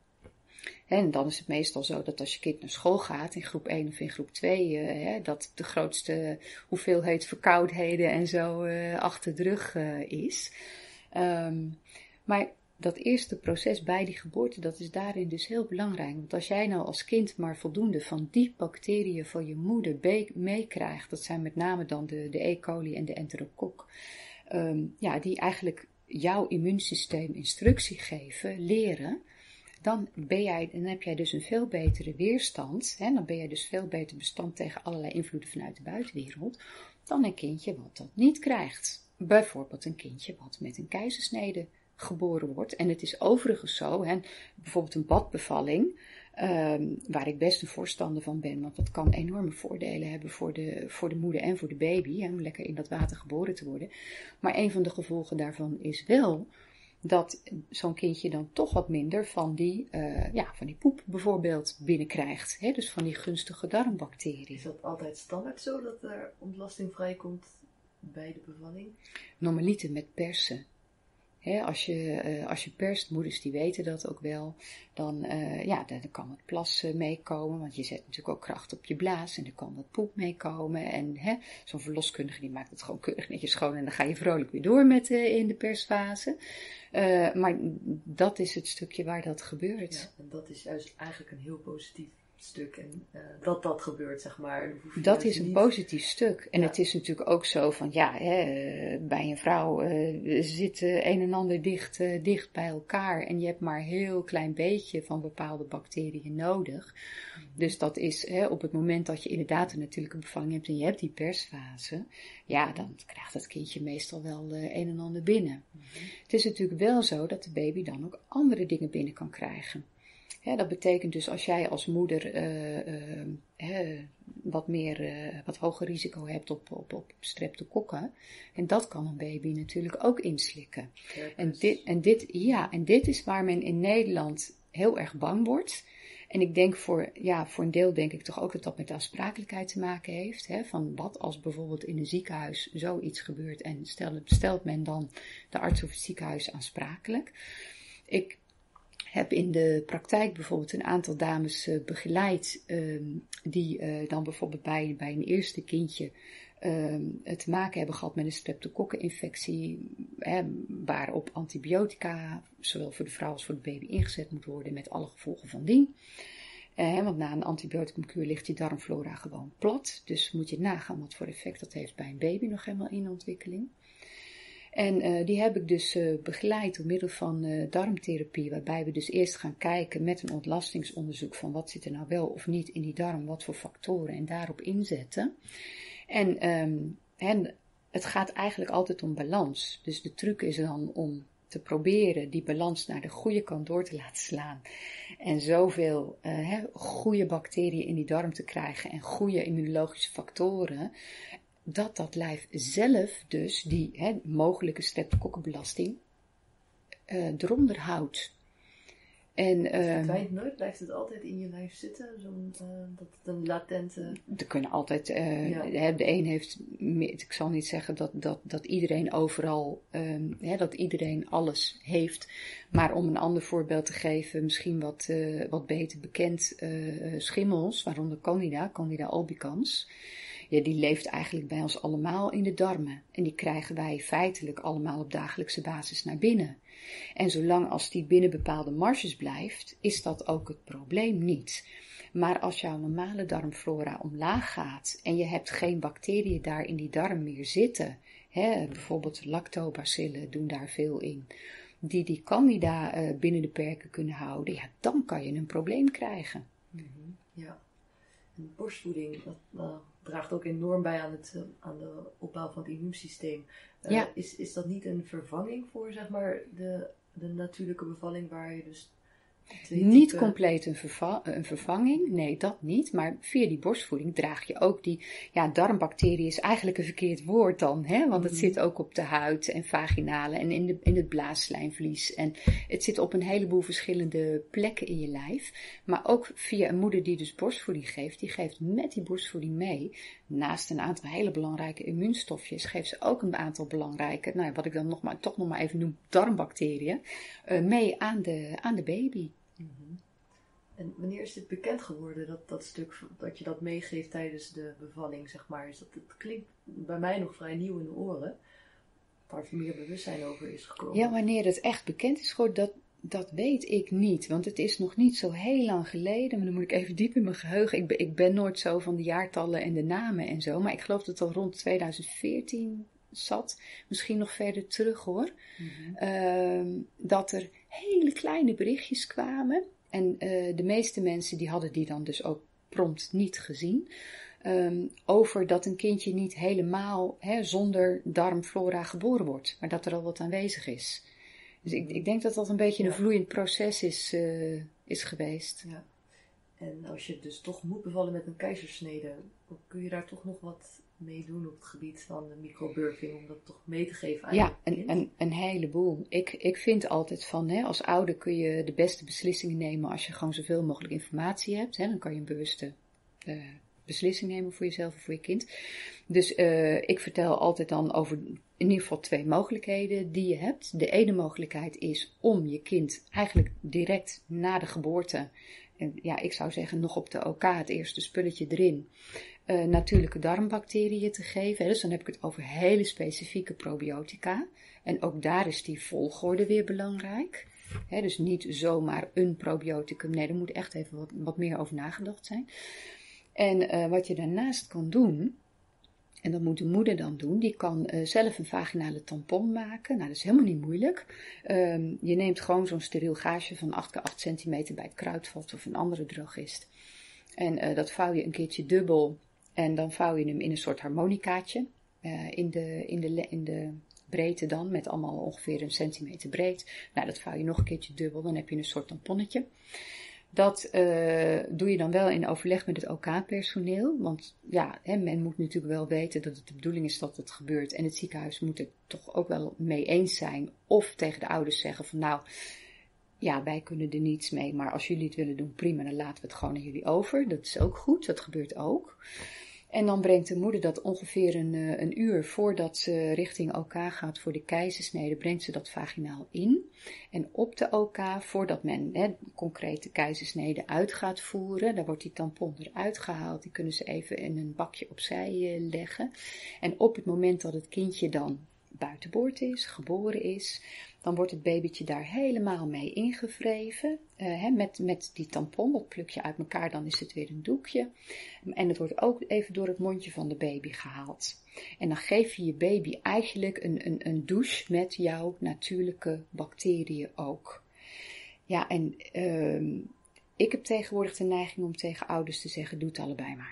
S2: En dan is het meestal zo dat als je kind naar school gaat, in groep één of in groep twee, uh, dat de grootste hoeveelheid verkoudheden en zo uh, achter de rug uh, is. Um, maar dat eerste proces bij die geboorte, dat is daarin dus heel belangrijk. Want als jij nou als kind maar voldoende van die bacteriën van je moeder meekrijgt, dat zijn met name dan de, de E. coli en de enterokok, um, ja, die eigenlijk jouw immuunsysteem instructie geven, leren, Dan, ben jij, dan heb jij dus een veel betere weerstand. Hè? Dan ben jij dus veel beter bestand tegen allerlei invloeden vanuit de buitenwereld. Dan een kindje wat dat niet krijgt. Bijvoorbeeld een kindje wat met een keizersnede geboren wordt. En het is overigens zo, hè, bijvoorbeeld een badbevalling, um, waar ik best een voorstander van ben. Want dat kan enorme voordelen hebben voor de, voor de moeder en voor de baby. Hè, om lekker in dat water geboren te worden. Maar een van de gevolgen daarvan is wel dat zo'n kindje dan toch wat minder van die, uh, ja, van die poep bijvoorbeeld binnenkrijgt. Hè? Dus van die gunstige darmbacteriën.
S1: Is dat altijd standaard zo dat er ontlasting vrijkomt bij de bevalling?
S2: Normaliter met persen. Hè, als je, uh, als je perst, moeders die weten dat ook wel, dan, uh, ja, dan kan het plas uh, meekomen, want je zet natuurlijk ook kracht op je blaas en er kan wat poep meekomen. En hè, zo'n verloskundige die maakt het gewoon keurig netjes schoon en dan ga je vrolijk weer door met uh, in de persfase. Uh, maar dat is het stukje waar dat gebeurt.
S1: Ja, en dat is juist eigenlijk een heel positief stuk en uh, dat dat gebeurt, zeg maar.
S2: Dat is een
S1: niet...
S2: positief stuk. En
S1: ja.
S2: Het is natuurlijk ook zo van, ja, hè, bij een vrouw uh, zit uh, een en ander dicht, uh, dicht bij elkaar. En je hebt maar een heel klein beetje van bepaalde bacteriën nodig. Mm-hmm. Dus dat is, hè, op het moment dat je inderdaad een natuurlijke bevalling hebt en je hebt die persfase, ja, dan krijgt dat kindje meestal wel uh, een en ander binnen. Mm-hmm. Het is natuurlijk wel zo dat de baby dan ook andere dingen binnen kan krijgen. Ja, dat betekent dus als jij als moeder uh, uh, uh, wat meer, uh, wat hoger risico hebt op, op, op streptokokken. En dat kan een baby natuurlijk ook inslikken. Ja, en, dit, en, dit, ja, en dit is waar men in Nederland heel erg bang wordt. En ik denk voor, ja, voor een deel denk ik toch ook dat dat met de aansprakelijkheid te maken heeft. Hè, van wat als bijvoorbeeld in een ziekenhuis zoiets gebeurt en stelt, stelt men dan de arts of het ziekenhuis aansprakelijk. Ik heb in de praktijk bijvoorbeeld een aantal dames uh, begeleid uh, die uh, dan bijvoorbeeld bij, bij een eerste kindje uh, te maken hebben gehad met een streptokokkeninfectie, hè, waarop antibiotica zowel voor de vrouw als voor de baby ingezet moet worden met alle gevolgen van dien. Uh, want na een antibioticumkuur ligt die darmflora gewoon plat, dus moet je nagaan wat voor effect dat heeft bij een baby nog helemaal in ontwikkeling. En uh, die heb ik dus uh, begeleid door middel van uh, darmtherapie, waarbij we dus eerst gaan kijken met een ontlastingsonderzoek van wat zit er nou wel of niet in die darm, wat voor factoren en daarop inzetten. En, um, en het gaat eigenlijk altijd om balans. Dus de truc is dan om te proberen die balans naar de goede kant door te laten slaan. En zoveel uh, he, goede bacteriën in die darm te krijgen en goede immunologische factoren, dat dat lijf zelf dus die hè, mogelijke streptokokkenbelasting uh, eronder houdt. En,
S1: het verdwijnt nooit, blijft het altijd in je lijf zitten? Zo'n, uh, dat het een latente...
S2: Er kunnen altijd, uh, ja. de een heeft, ik zal niet zeggen dat, dat, dat iedereen overal, um, hè, dat iedereen alles heeft. Maar om een ander voorbeeld te geven, misschien wat, uh, wat beter bekend, uh, schimmels, waaronder Candida, Candida albicans. Ja, die leeft eigenlijk bij ons allemaal in de darmen. En die krijgen wij feitelijk allemaal op dagelijkse basis naar binnen. En zolang als die binnen bepaalde marges blijft, is dat ook het probleem niet. Maar als jouw normale darmflora omlaag gaat en je hebt geen bacteriën daar in die darm meer zitten, hè, bijvoorbeeld lactobacillen doen daar veel in, die die candida uh, binnen de perken kunnen houden, ja, dan kan je een probleem krijgen.
S1: Mm-hmm. Ja, en borstvoeding, dat uh, draagt ook enorm bij aan, het, uh, aan de opbouw van het immuunsysteem. Uh, ja. is, is dat niet een vervanging voor, zeg maar, de, de natuurlijke bevalling waar je dus...
S2: Niet type... compleet een, verva- een vervanging, nee, dat niet. Maar via die borstvoeding draag je ook die... Ja, darmbacterie is eigenlijk een verkeerd woord dan, hè? Want het mm. zit ook op de huid en vaginale en in, de, in het blaasslijmvlies. En het zit op een heleboel verschillende plekken in je lijf. Maar ook via een moeder die dus borstvoeding geeft, die geeft met die borstvoeding mee, naast een aantal hele belangrijke immuunstofjes, geeft ze ook een aantal belangrijke, nou ja, wat ik dan nog maar, toch nog maar even noem, darmbacteriën, uh, mee aan de, aan de baby.
S1: Mm-hmm. En wanneer is dit bekend geworden, dat, dat stuk dat je dat meegeeft tijdens de bevalling, zeg maar? Is dat, het klinkt bij mij nog vrij nieuw in de oren, waar veel meer bewustzijn over is gekomen.
S2: Ja, wanneer het echt bekend is geworden, dat, dat weet ik niet. Want het is nog niet zo heel lang geleden, maar dan moet ik even diep in mijn geheugen. Ik ben, ik ben nooit zo van de jaartallen en de namen en zo, maar ik geloof dat het al rond twintig veertien zat. Misschien nog verder terug hoor. Mm-hmm. Uh, dat er hele kleine berichtjes kwamen. En uh, de meeste mensen die hadden die dan dus ook prompt niet gezien. Um, over dat een kindje niet helemaal hè, zonder darmflora geboren wordt. Maar dat er al wat aanwezig is. Dus ik, ik denk dat dat een beetje ja. een vloeiend proces is, uh, is geweest.
S1: Ja. En als je dus toch moet bevallen met een keizersnede, kun je daar toch nog wat mee doen op het gebied van de microburping, om dat toch mee te geven aan
S2: ja,
S1: je kind?
S2: Ja, een, een, een heleboel. Ik, ik vind altijd van, hè, als ouder kun je de beste beslissingen nemen als je gewoon zoveel mogelijk informatie hebt. Hè, dan kan je een bewuste uh, beslissing nemen voor jezelf en voor je kind. Dus uh, ik vertel altijd dan over in ieder geval twee mogelijkheden die je hebt. De ene mogelijkheid is om je kind eigenlijk direct na de geboorte, en ja, ik zou zeggen nog op de O K, het eerste spulletje erin, Uh, natuurlijke darmbacteriën te geven. Hè. Dus dan heb ik het over hele specifieke probiotica. En ook daar is die volgorde weer belangrijk. He, dus niet zomaar een probioticum. Nee, er moet echt even wat, wat meer over nagedacht zijn. En uh, wat je daarnaast kan doen, en dat moet de moeder dan doen, die kan uh, zelf een vaginale tampon maken. Nou, dat is helemaal niet moeilijk. Um, je neemt gewoon zo'n steriel gaasje van acht bij acht centimeter bij het Kruidvat of een andere drogist. En uh, dat vouw je een keertje dubbel en dan vouw je hem in een soort harmonicaatje. Uh, in, de, in, de, in de breedte dan, met allemaal ongeveer een centimeter breed. Nou, dat vouw je nog een keertje dubbel, dan heb je een soort tamponnetje. Dat uh, doe je dan wel in overleg met het O K-personeel. Want ja, hè, men moet natuurlijk wel weten dat het de bedoeling is dat het gebeurt. En het ziekenhuis moet er toch ook wel mee eens zijn. Of tegen de ouders zeggen van nou, ja, wij kunnen er niets mee. Maar als jullie het willen doen, prima, dan laten we het gewoon aan jullie over. Dat is ook goed, dat gebeurt ook. En dan brengt de moeder dat ongeveer een, een uur voordat ze richting O K gaat voor de keizersnede, brengt ze dat vaginaal in. En op de O K, voordat men hè, concreet de keizersnede uit gaat voeren, daar wordt die tampon eruit gehaald, die kunnen ze even in een bakje opzij leggen. En op het moment dat het kindje dan buitenboord is, geboren is, dan wordt het babytje daar helemaal mee ingevreven. Uh, hè, met, met die tampon, dat pluk je uit elkaar, dan is het weer een doekje. En het wordt ook even door het mondje van de baby gehaald. En dan geef je je baby eigenlijk een, een, een douche met jouw natuurlijke bacteriën ook. Ja, en uh, ik heb tegenwoordig de neiging om tegen ouders te zeggen, doe het allebei maar.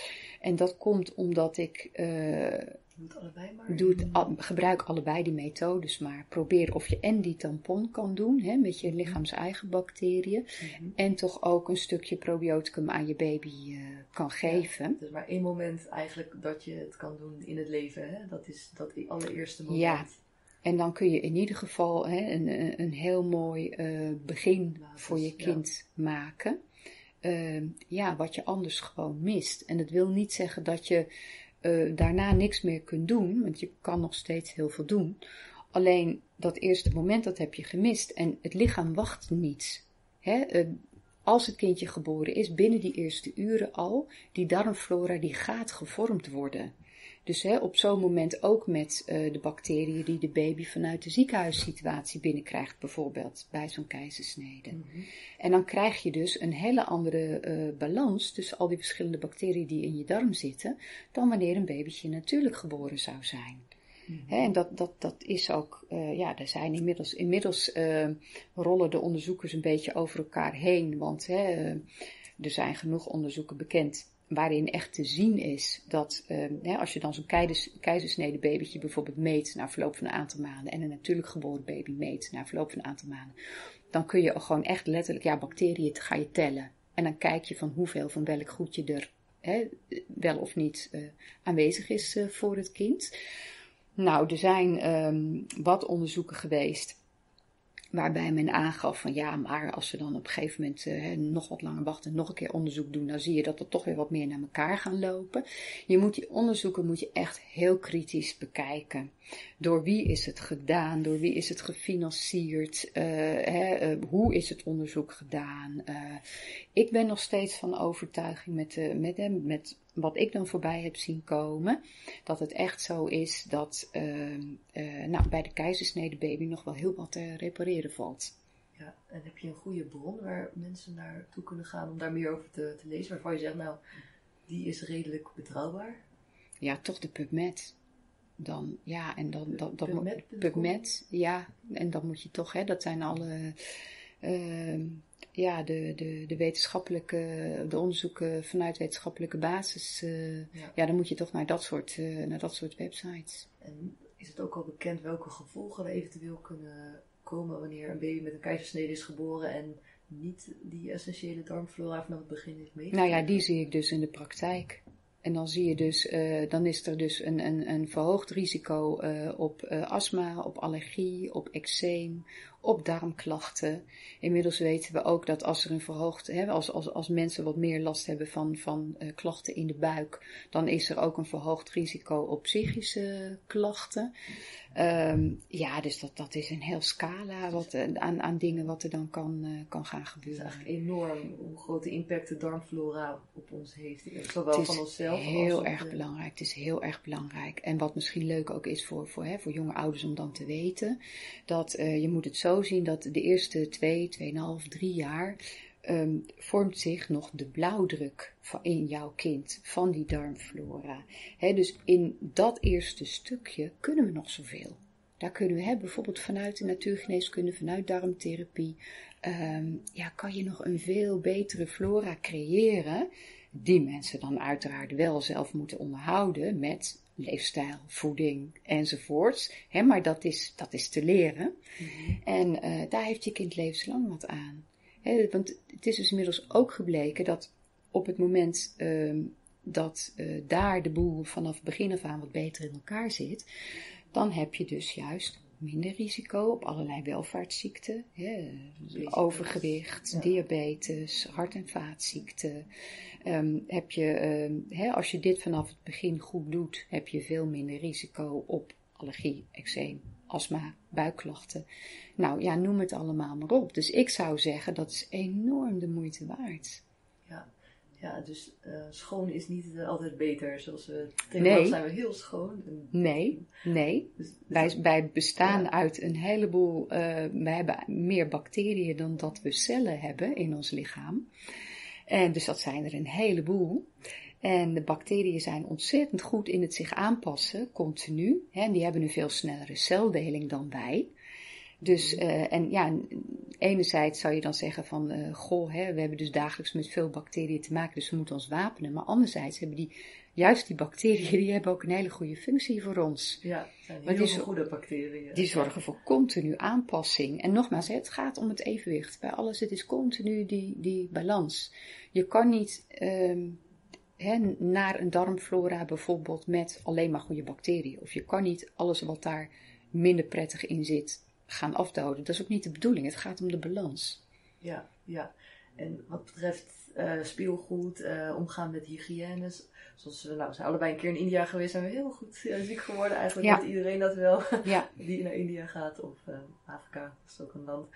S2: En dat komt omdat ik... Uh,
S1: Doe het allebei maar.
S2: Doe het, al, gebruik allebei die methodes maar. Probeer of je en die tampon kan doen, hè, met je lichaams eigen bacteriën. Mm-hmm. En toch ook een stukje probioticum aan je baby uh, kan geven.
S1: Ja, het is maar één moment eigenlijk dat je het kan doen in het leven. Hè? Dat is dat allereerste moment.
S2: Ja, en dan kun je in ieder geval hè, een, een heel mooi uh, begin Basis, voor je kind ja. maken. Uh, ja, wat je anders gewoon mist. En dat wil niet zeggen dat je uh, daarna niks meer kunt doen, want je kan nog steeds heel veel doen. Alleen dat eerste moment, dat heb je gemist. En het lichaam wacht niet. Hè? Uh, als het kindje geboren is, binnen die eerste uren al, die darmflora die gaat gevormd worden. Dus hè, op zo'n moment ook met uh, de bacteriën die de baby vanuit de ziekenhuissituatie binnenkrijgt, bijvoorbeeld bij zo'n keizersnede. Mm-hmm. En dan krijg je dus een hele andere uh, balans tussen al die verschillende bacteriën die in je darm zitten, dan wanneer een babytje natuurlijk geboren zou zijn. Mm-hmm. Hè, en dat, dat, dat is ook, uh, ja, er zijn inmiddels, inmiddels uh, rollen de onderzoekers een beetje over elkaar heen, want hè, uh, er zijn genoeg onderzoeken bekend waarin echt te zien is dat uh, hè, als je dan zo'n keizersnede babytje bijvoorbeeld meet na verloop van een aantal maanden en een natuurlijk geboren baby meet na verloop van een aantal maanden, dan kun je gewoon echt letterlijk, ja, bacteriën ga je tellen. En dan kijk je van hoeveel van welk goedje er hè, wel of niet uh, aanwezig is uh, voor het kind. Nou, er zijn um, wat onderzoeken geweest waarbij men aangaf van ja, maar als we dan op een gegeven moment uh, nog wat langer wachten en nog een keer onderzoek doen, dan zie je dat er toch weer wat meer naar elkaar gaan lopen. Je moet die onderzoeken moet je echt heel kritisch bekijken. Door wie is het gedaan? Door wie is het gefinancierd? Uh, hè, uh, hoe is het onderzoek gedaan? Uh, ik ben nog steeds van overtuiging met, uh, met, uh, met wat ik dan voorbij heb zien komen, dat het echt zo is dat uh, uh, nou, bij de keizersnede baby nog wel heel wat te repareren valt.
S1: Ja, en heb je een goede bron waar mensen naartoe kunnen gaan om daar meer over te, te lezen, waarvan je zegt, nou, die is redelijk betrouwbaar?
S2: Ja, toch de PubMed. Dan, ja, en dan, dan, dan
S1: PubMed,
S2: PubMed, ja, en dan moet je toch, hè, dat zijn alle, uh, ja, de, de, de wetenschappelijke, de onderzoeken vanuit wetenschappelijke basis, uh, ja. ja, dan moet je toch naar dat soort, uh, naar dat soort websites.
S1: En is het ook al bekend welke gevolgen er eventueel kunnen komen wanneer een baby met een keizersnede is geboren en niet die essentiële darmflora vanaf het begin heeft meegekregen?
S2: Nou ja, die zie ik dus in de praktijk. En dan zie je dus, uh, dan is er dus een, een, een verhoogd risico uh, op uh, astma, op allergie, op eczeem, op darmklachten. Inmiddels weten we ook dat als er een verhoogd, hè, als, als, als mensen wat meer last hebben van, van uh, klachten in de buik, dan is er ook een verhoogd risico op psychische klachten. Um, ja, dus dat, dat is een heel scala wat, uh, aan, aan dingen wat er dan kan, uh, kan gaan gebeuren.
S1: Het is eigenlijk enorm hoe grote impact de darmflora op ons heeft. Zowel van onszelf
S2: als heel erg de... belangrijk. Het is heel erg belangrijk. En wat misschien leuk ook is voor, voor, hè, voor jonge ouders om dan te weten, dat uh, je moet het zo zo zien dat de eerste twee, tweeënhalf, drie jaar um, vormt zich nog de blauwdruk van in jouw kind van die darmflora. He, dus in dat eerste stukje kunnen we nog zoveel. Daar kunnen we, hè, bijvoorbeeld vanuit de natuurgeneeskunde, vanuit darmtherapie, um, ja, kan je nog een veel betere flora creëren, die mensen dan uiteraard wel zelf moeten onderhouden met leefstijl, voeding enzovoorts. Hè, maar dat is, dat is te leren. Mm-hmm. En uh, daar heeft je kind levenslang wat aan. Hè, want het is dus inmiddels ook gebleken dat op het moment um, dat uh, daar de boel vanaf begin af aan wat beter in elkaar zit, dan heb je dus juist minder risico op allerlei welvaartsziekten, hè, overgewicht, ja. diabetes, hart- en vaatziekten. Um, heb je, um, hè, als je dit vanaf het begin goed doet, heb je veel minder risico op allergie, eczeem, astma, buikklachten. Nou ja, noem het allemaal maar op. Dus ik zou zeggen, dat is enorm de moeite waard.
S1: Ja. Ja, dus uh, schoon is niet uh, altijd beter. Zoals we tegenwoordig nee. zijn we heel schoon. En,
S2: nee, nee. Dus, dus wij, dat, wij bestaan ja. uit een heleboel, uh, we hebben meer bacteriën dan dat we cellen hebben in ons lichaam. En dus dat zijn er een heleboel. En de bacteriën zijn ontzettend goed in het zich aanpassen, continu. Hè, en die hebben een veel snellere celdeling dan wij. Dus, uh, en ja, enerzijds zou je dan zeggen van, uh, goh, hè, we hebben dus dagelijks met veel bacteriën te maken, dus we moeten ons wapenen. Maar anderzijds hebben die, juist die bacteriën, die hebben ook een hele goede functie voor ons.
S1: Ja, het zijn heel die, goede bacteriën.
S2: Die zorgen voor continu aanpassing. En nogmaals, het gaat om het evenwicht. Bij alles, het is continu die, die balans. Je kan niet um, hè, naar een darmflora bijvoorbeeld met alleen maar goede bacteriën. Of je kan niet alles wat daar minder prettig in zit gaan afdoden. Dat is ook niet de bedoeling. Het gaat om de balans.
S1: Ja, ja. En wat betreft uh, speelgoed, uh, omgaan met hygiënes. Zoals we, nou, we zijn allebei een keer in India geweest. Zijn we heel goed uh, ziek geworden. Eigenlijk ja. weet iedereen dat wel. Ja. Die naar India gaat. Of uh, Afrika, dat is ook een land.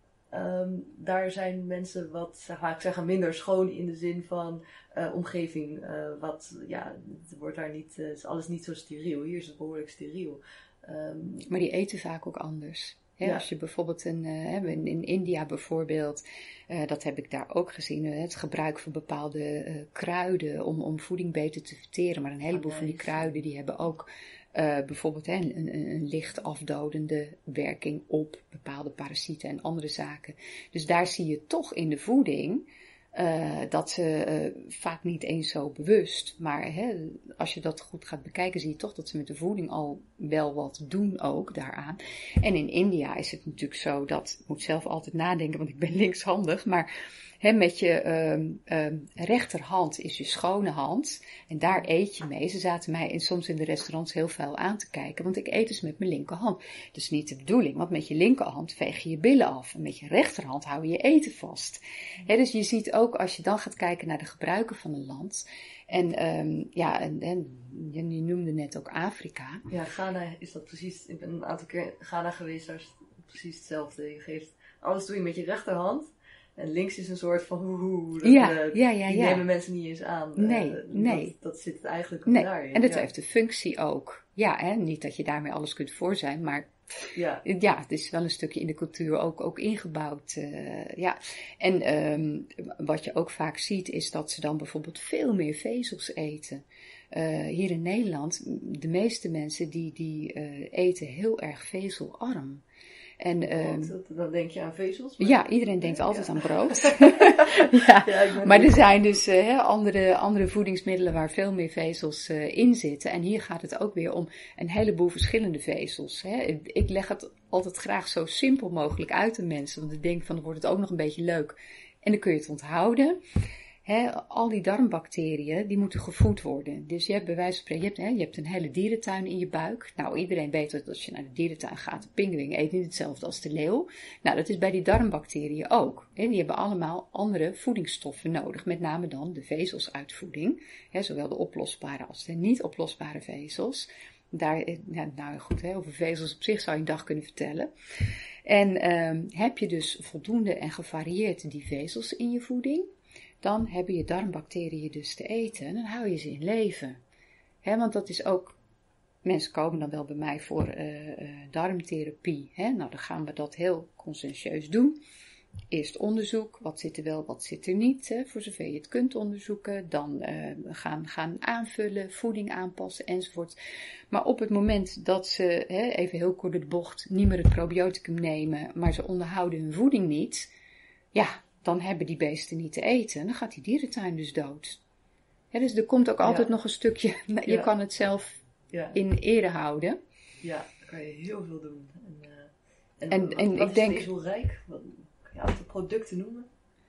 S1: Um, daar zijn mensen wat, zeg maar, ik zeg, minder schoon in de zin van uh, omgeving. Uh, wat, ja, het wordt daar niet, uh, is alles niet zo steriel. Hier is het behoorlijk steriel. Um,
S2: maar die eten vaak ook anders. Hè? Ja. Als je bijvoorbeeld een, uh, in, in India bijvoorbeeld, uh, dat heb ik daar ook gezien, uh, het gebruik van bepaalde uh, kruiden om, om voeding beter te verteren. Maar een heleboel van die kruiden die hebben ook uh, bijvoorbeeld hè, een, een, een licht afdodende werking op bepaalde parasieten en andere zaken. Dus daar zie je toch in de voeding Uh, dat ze uh, vaak niet eens zo bewust, maar hè, als je dat goed gaat bekijken, zie je toch dat ze met de voeding al wel wat doen ook daaraan. En in India is het natuurlijk zo dat, ik moet zelf altijd nadenken, want ik ben linkshandig, maar hè, met je um, um, rechterhand is je schone hand en daar eet je mee. Ze zaten mij in, soms in de restaurants heel veel aan te kijken, want ik eet dus met mijn linkerhand. Dat is niet de bedoeling, want met je linkerhand veeg je je billen af en met je rechterhand hou je je eten vast. Hè, dus je ziet ook als je dan gaat kijken naar de gebruiken van een land. En um, ja, en, en je noemde net ook Afrika.
S1: Ja, Ghana is dat precies. Ik ben een aantal keer in Ghana geweest, daar is het precies hetzelfde. Je geeft alles doe je met je rechterhand. En links is een soort van hoehoe. Dat,
S2: ja,
S1: uh,
S2: ja, ja,
S1: die
S2: ja.
S1: nemen mensen niet eens aan.
S2: Nee,
S1: uh,
S2: nee.
S1: Dat, dat zit eigenlijk
S2: nee.
S1: daarin.
S2: En dat
S1: ja.
S2: heeft de functie ook. Ja, hè? Niet dat je daarmee alles kunt voor zijn, maar
S1: ja,
S2: ja het is wel een stukje in de cultuur ook, ook ingebouwd. Uh, ja. En um, wat je ook vaak ziet is dat ze dan bijvoorbeeld veel meer vezels eten. Uh, hier in Nederland, de meeste mensen die, die uh, eten heel erg vezelarm. En, um,
S1: dan denk je aan vezels? Maar...
S2: Ja, iedereen denkt altijd ja. aan brood. ja. Ja, maar er zijn dus uh, andere, andere voedingsmiddelen waar veel meer vezels uh, in zitten. En hier gaat het ook weer om een heleboel verschillende vezels. Hè. Ik leg het altijd graag zo simpel mogelijk uit aan mensen. Want ik denk van, dan wordt het ook nog een beetje leuk. En dan kun je het onthouden. He, al die darmbacteriën, die moeten gevoed worden. Dus je hebt bij wijze van spreken, je hebt, he, je hebt een hele dierentuin in je buik. Nou, iedereen weet dat als je naar de dierentuin gaat, de pinguïn eet niet hetzelfde als de leeuw. Nou, dat is bij die darmbacteriën ook. He, die hebben allemaal andere voedingsstoffen nodig, met name dan de vezelsuitvoeding. He, zowel de oplosbare als de niet oplosbare vezels. Daar, ja, nou goed, he, over vezels op zich zou je een dag kunnen vertellen. En um, heb je dus voldoende en gevarieerd die vezels in je voeding, dan hebben je darmbacteriën dus te eten en dan hou je ze in leven. He, want dat is ook mensen komen dan wel bij mij voor uh, uh, darmtherapie. Hè? Nou, dan gaan we dat heel conscientieus doen. Eerst onderzoek, wat zit er wel, wat zit er niet, hè, voor zover je het kunt onderzoeken. Dan uh, gaan, gaan aanvullen, voeding aanpassen enzovoort. Maar op het moment dat ze, hè, even heel kort de bocht, niet meer het probioticum nemen, maar ze onderhouden hun voeding niet, ja, dan hebben die beesten niet te eten. Dan gaat die dierentuin dus dood. Ja, dus er komt ook altijd ja. nog een stukje, je ja. kan het zelf ja. in ere houden.
S1: Ja, daar kan je heel veel doen. En, uh, en,
S2: en,
S1: wat,
S2: en
S1: wat
S2: ik denk...
S1: is vezelrijk? Wat, een aantal producten noemen?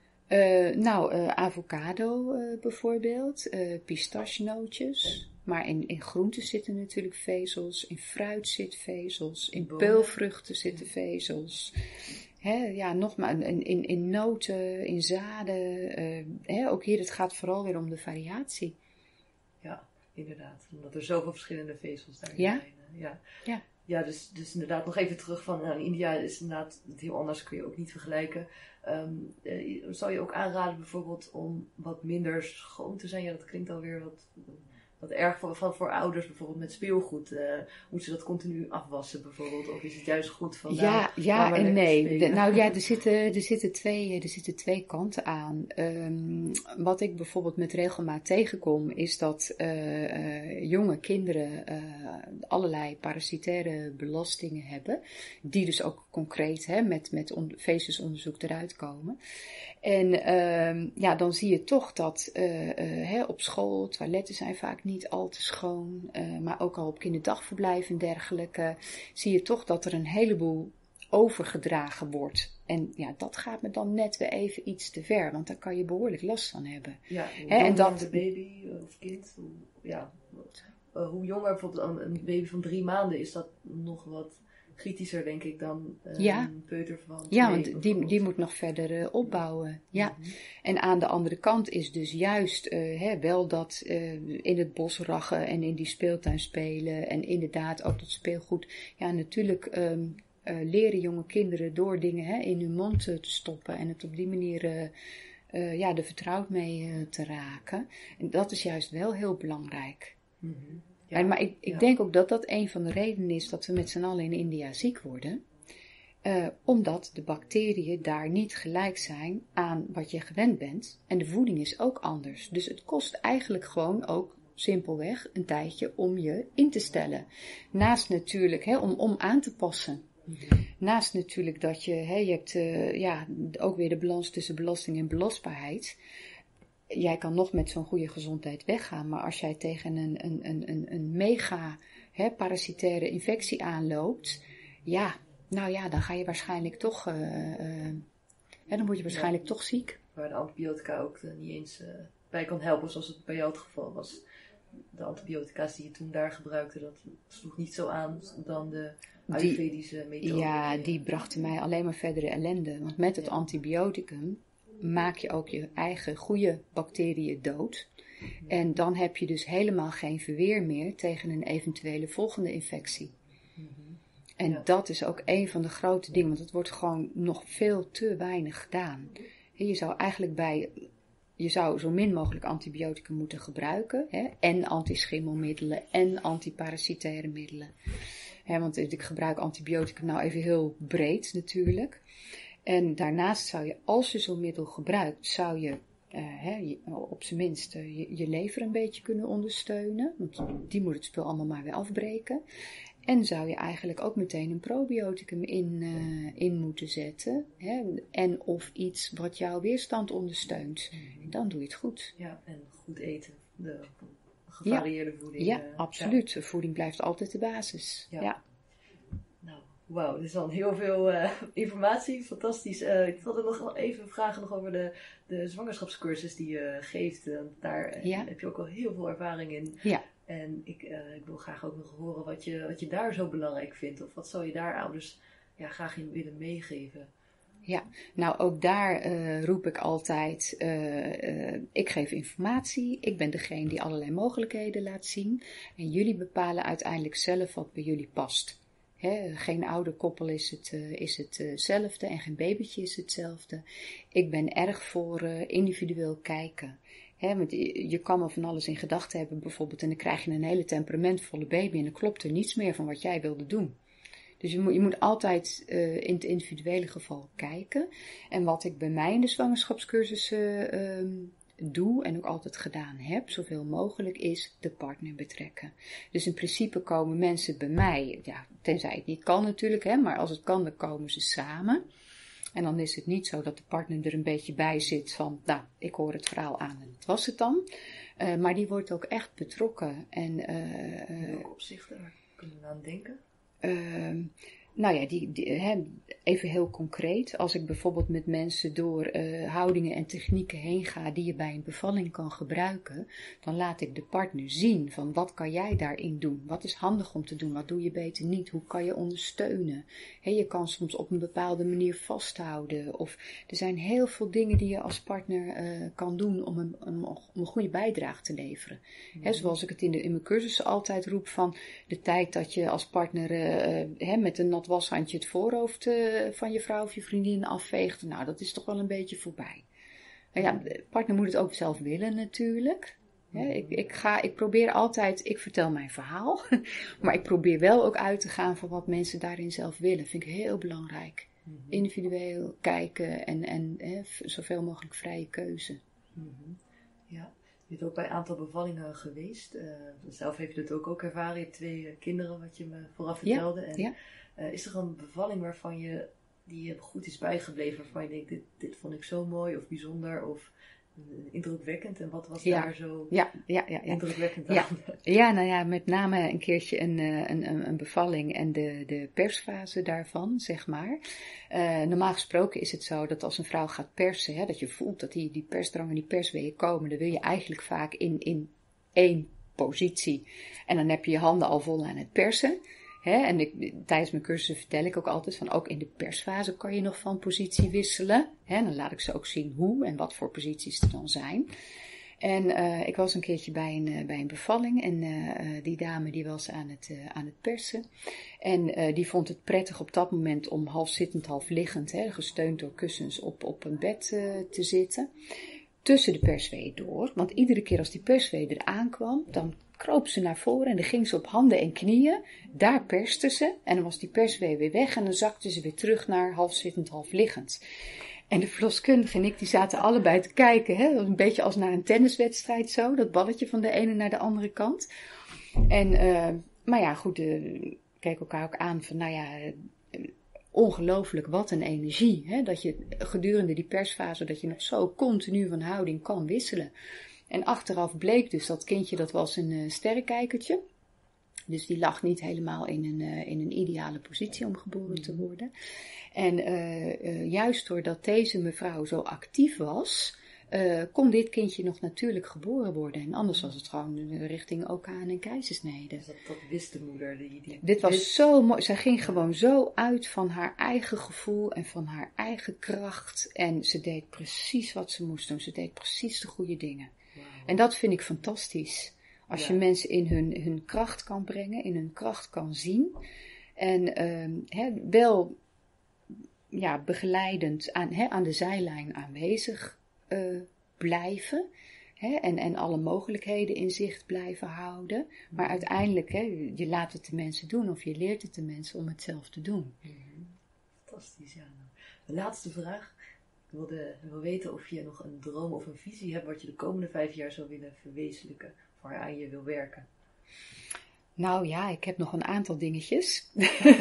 S2: Uh, nou, uh, avocado uh, bijvoorbeeld, uh, pistachenootjes. Maar in, in groenten zitten natuurlijk vezels, in fruit zit vezels, in Bonen. peulvruchten zitten vezels. Hè, ja, nogmaals, in, in, in noten, in zaden. Uh, hè, ook hier, het gaat vooral weer om de variatie.
S1: Ja, inderdaad. Omdat er zoveel verschillende vezels daarin
S2: ja?
S1: zijn. Ja,
S2: ja.
S1: Ja, dus, dus inderdaad nog even terug van, nou, in India is inderdaad het heel anders, kun je ook niet vergelijken. Um, uh, zou je ook aanraden bijvoorbeeld om wat minder schoon te zijn? Ja, dat klinkt alweer wat, wat erg voor, voor, voor ouders bijvoorbeeld met speelgoed. Uh, moeten ze dat continu afwassen bijvoorbeeld? Of is het juist goed van...
S2: Ja,
S1: nou,
S2: ja en nee. De, nou ja, er zitten, er, zitten twee, er zitten twee kanten aan. Um, wat ik bijvoorbeeld met regelmaat tegenkom is dat uh, uh, jonge kinderen uh, allerlei parasitaire belastingen hebben. Die dus ook concreet hè, met, met on, fetusonderzoek eruit komen. En uh, ja, dan zie je toch dat uh, uh, hè, op school, toiletten zijn vaak niet al te schoon, uh, maar ook al op kinderdagverblijven en dergelijke, zie je toch dat er een heleboel overgedragen wordt. En ja, dat gaat me dan net weer even iets te ver, want daar kan je behoorlijk last van hebben.
S1: Ja, hoe Hè, en dat de baby of kind, hoe, ja, uh, hoe jonger bijvoorbeeld een baby van drie maanden is dat nog wat kritischer, denk ik, dan uh,
S2: ja.
S1: een peuter van
S2: Ja, want die, die moet nog verder uh, opbouwen. Ja. Mm-hmm. En aan de andere kant is dus juist uh, hè, wel dat uh, in het bos raggen en in die speeltuin spelen en inderdaad ook dat speelgoed. Ja, natuurlijk um, uh, leren jonge kinderen door dingen hè, in hun mond uh, te stoppen en het op die manier uh, uh, ja, er vertrouwd mee uh, te raken. En dat is juist wel heel belangrijk.
S1: Mm-hmm.
S2: Ja, en, maar ik, ik ja. denk ook dat dat een van de redenen is dat we met z'n allen in India ziek worden. Uh, omdat de bacteriën daar niet gelijk zijn aan wat je gewend bent. En de voeding is ook anders. Dus het kost eigenlijk gewoon ook simpelweg een tijdje om je in te stellen. Naast natuurlijk, hè, om, om aan te passen. Mm-hmm. Naast natuurlijk dat je, hè, je hebt uh, ja, ook weer de balans tussen belasting en belastbaarheid. Jij kan nog met zo'n goede gezondheid weggaan, maar als jij tegen een, een, een, een, een mega hè, parasitaire infectie aanloopt, ja, nou ja, dan ga je waarschijnlijk toch, uh, uh, hè, dan word je waarschijnlijk ja, toch ziek.
S1: Waar de antibiotica ook uh, niet eens uh, bij kan helpen, zoals het bij jou het geval was. De antibiotica's die je toen daar gebruikte, dat sloeg niet zo aan dan de Ayurvedische methode.
S2: Ja, die brachten mij alleen maar verdere ellende, want met het ja. antibioticum maak je ook je eigen goede bacteriën dood. Mm-hmm. En dan heb je dus helemaal geen verweer meer tegen een eventuele volgende infectie. Mm-hmm. En ja. dat is ook een van de grote dingen, want het wordt gewoon nog veel te weinig gedaan. En je zou eigenlijk bij, je zou zo min mogelijk antibiotica moeten gebruiken. Hè, en antischimmelmiddelen en antiparasitaire middelen. Hè, want ik gebruik antibiotica nou even heel breed natuurlijk. En daarnaast zou je, als je zo'n middel gebruikt, zou je, uh, hè, op zijn minst uh, je, je lever een beetje kunnen ondersteunen. Want die moet het spul allemaal maar weer afbreken. En zou je eigenlijk ook meteen een probioticum in, uh, in moeten zetten. Hè, en of iets wat jouw weerstand ondersteunt. En dan doe je het goed.
S1: Ja, en goed eten. De gevarieerde
S2: ja.
S1: voeding.
S2: Ja, uh, absoluut. Ja. Voeding blijft altijd de basis. Ja. ja.
S1: Wauw, dit is dan heel veel uh, informatie. Fantastisch. Uh, ik wilde nog even vragen nog over de, de zwangerschapscursus die je geeft. Uh, daar uh, ja. heb je ook al heel veel ervaring in.
S2: Ja.
S1: En ik, uh, ik wil graag ook nog horen wat je, wat je daar zo belangrijk vindt. Of wat zou je daar ouders ja, graag in willen meegeven?
S2: Ja, nou ook daar uh, roep ik altijd, uh, uh, ik geef informatie. Ik ben degene die allerlei mogelijkheden laat zien. En jullie bepalen uiteindelijk zelf wat bij jullie past. He, geen oude koppel is het, uh, is hetzelfde uh, en geen babytje is hetzelfde. Ik ben erg voor uh, individueel kijken. He, want je kan wel van alles in gedachten hebben bijvoorbeeld en dan krijg je een hele temperamentvolle baby en dan klopt er niets meer van wat jij wilde doen. Dus je moet, je moet altijd uh, in het individuele geval kijken. En wat ik bij mij in de zwangerschapscursussen uh, doe en ook altijd gedaan heb, zoveel mogelijk, is de partner betrekken. Dus in principe komen mensen bij mij, ja, tenzij het niet kan natuurlijk, hè, maar als het kan, dan komen ze samen. En dan is het niet zo dat de partner er een beetje bij zit van, nou, ik hoor het verhaal aan en dat was het dan. Uh, maar die wordt ook echt betrokken. En, uh,
S1: in welke opzichten, waar kunnen we aan denken?
S2: Uh, nou ja, die, die, he, even heel concreet. Als ik bijvoorbeeld met mensen door uh, houdingen en technieken heen ga die je bij een bevalling kan gebruiken, dan laat ik de partner zien van wat kan jij daarin doen? Wat is handig om te doen? Wat doe je beter niet? Hoe kan je ondersteunen? He, je kan soms op een bepaalde manier vasthouden. Of er zijn heel veel dingen die je als partner uh, kan doen om een, om, om een goede bijdrage te leveren. Mm-hmm. He, zoals ik het in, de, in mijn cursussen altijd roep van de tijd dat je als partner uh, he, met een nat washandje het voorhoofd uh, van je vrouw of je vriendin afveegt. Nou, dat is toch wel een beetje voorbij. Nou ja, de partner moet het ook zelf willen natuurlijk. Ja, ik, ik, ga, ik probeer altijd, ik vertel mijn verhaal, maar ik probeer wel ook uit te gaan van wat mensen daarin zelf willen. Vind ik heel belangrijk. Mm-hmm. Individueel kijken en, en hè, zoveel mogelijk vrije keuze.
S1: Mm-hmm. Ja, je bent ook bij een aantal bevallingen geweest. Uh, zelf heb je dat ook, ook ervaren. Je hebt twee uh, kinderen, wat je me vooraf vertelde. Ja, en,
S2: ja.
S1: Uh, is er een bevalling waarvan je, die je goed is bijgebleven, waarvan je denkt, dit, dit vond ik zo mooi of bijzonder of indrukwekkend, en wat was
S2: ja.
S1: daar zo
S2: ja, ja, ja, ja.
S1: indrukwekkend aan?
S2: Ja. ja, nou ja, met name een keertje een, een, een bevalling en de, de persfase daarvan, zeg maar. Uh, normaal gesproken is het zo dat als een vrouw gaat persen, hè, dat je voelt dat die, die persdrang en die persweeën komen, dan wil je eigenlijk vaak in, in één positie. En dan heb je je handen al vol aan het persen. He, en ik, tijdens mijn cursussen vertel ik ook altijd van ook in de persfase kan je nog van positie wisselen. He, en dan laat ik ze ook zien hoe en wat voor posities er dan zijn. En uh, ik was een keertje bij een, uh, bij een bevalling en uh, die dame die was aan het, uh, aan het persen. En uh, die vond het prettig op dat moment om half zittend, half liggend, he, gesteund door kussens op, op een bed uh, te zitten. Tussen de persweeën door, want iedere keer als die perswee eraan kwam, dan kroop ze naar voren en dan ging ze op handen en knieën. Daar perste ze en dan was die perswee weer weg en dan zakte ze weer terug naar half zittend, half liggend. En de verloskundige en ik, die zaten allebei te kijken. Hè? Dat was een beetje als naar een tenniswedstrijd zo, dat balletje van de ene naar de andere kant. En, uh, maar ja, goed, uh, keek elkaar ook aan van, nou ja, uh, ongelooflijk wat een energie. Hè? Dat je gedurende die persfase, dat je nog zo continu van houding kan wisselen. En achteraf bleek dus dat kindje, dat was een uh, sterrenkijkertje. Dus die lag niet helemaal in een, uh, in een ideale positie om geboren te worden. En uh, uh, juist doordat deze mevrouw zo actief was, uh, kon dit kindje nog natuurlijk geboren worden. En anders was het gewoon richting O K en keizersnede.
S1: Dus dat, dat wist de moeder. Die, die
S2: Dit was
S1: wist...
S2: zo mooi. Zij ging gewoon zo uit van haar eigen gevoel en van haar eigen kracht. En ze deed precies wat ze moest doen. Ze deed precies de goede dingen. Wow. En dat vind ik fantastisch. Als ja. je mensen in hun, hun kracht kan brengen, in hun kracht kan zien. En uh, he, wel ja, begeleidend aan, he, aan de zijlijn aanwezig uh, blijven. He, en, en alle mogelijkheden in zicht blijven houden. Maar uiteindelijk, he, je laat het de mensen doen of je leert het de mensen om het zelf te doen.
S1: Mm-hmm. Fantastisch, ja. De laatste vraag. Ik wilde, wil weten of je nog een droom of een visie hebt wat je de komende vijf jaar zou willen verwezenlijken, waaraan je wil werken.
S2: Nou ja, ik heb nog een aantal dingetjes.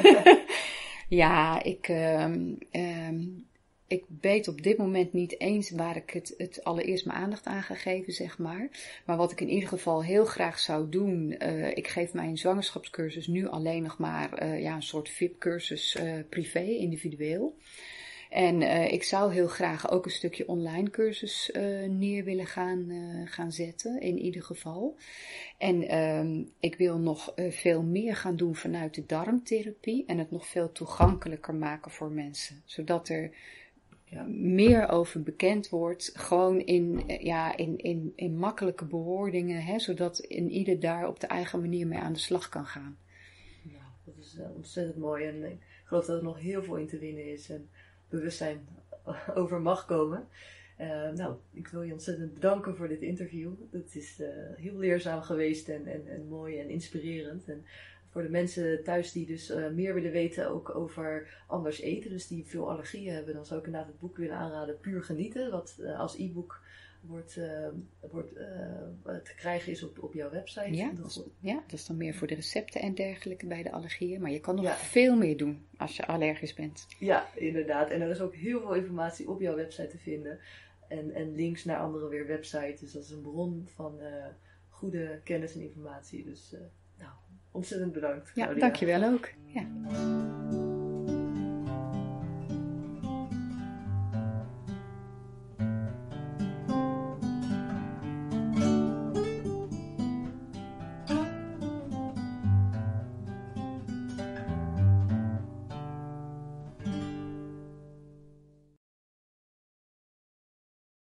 S2: ja, ik, um, um, ik weet op dit moment niet eens waar ik het, het allereerst mijn aandacht aan ga geven, zeg maar. Maar wat ik in ieder geval heel graag zou doen, uh, ik geef mijn zwangerschapscursus nu alleen nog maar uh, ja, een soort V I P-cursus uh, privé, individueel. En uh, ik zou heel graag ook een stukje online cursus uh, neer willen gaan, uh, gaan zetten, in ieder geval. En uh, ik wil nog uh, veel meer gaan doen vanuit de darmtherapie en het nog veel toegankelijker maken voor mensen. Zodat er ja, meer over bekend wordt, gewoon in, ja, in, in, in makkelijke bewoordingen, hè, zodat een ieder daar op de eigen manier mee aan de slag kan gaan.
S1: Nou, dat is uh, ontzettend mooi en ik geloof dat er nog heel veel in te winnen is en bewustzijn over mag komen. Uh, nou, ik wil je ontzettend bedanken voor dit interview. Het is uh, heel leerzaam geweest en, en, en mooi en inspirerend. En voor de mensen thuis die dus uh, meer willen weten ook over anders eten, dus die veel allergieën hebben, dan zou ik inderdaad het boek willen aanraden, Puur Genieten, wat uh, als e-book wordt, uh, wordt uh, te krijgen is op, op jouw website.
S2: Ja dat, is, ja, dat is dan meer voor de recepten en dergelijke bij de allergieën. Maar je kan nog
S1: ja.
S2: veel meer doen als je allergisch bent.
S1: Ja, inderdaad. En er is ook heel veel informatie op jouw website te vinden. En, en links naar andere weer websites. Dus dat is een bron van uh, goede kennis en informatie. Dus uh, nou, ontzettend bedankt.
S2: Ja,
S1: Claudia.
S2: dankjewel ook. Ja.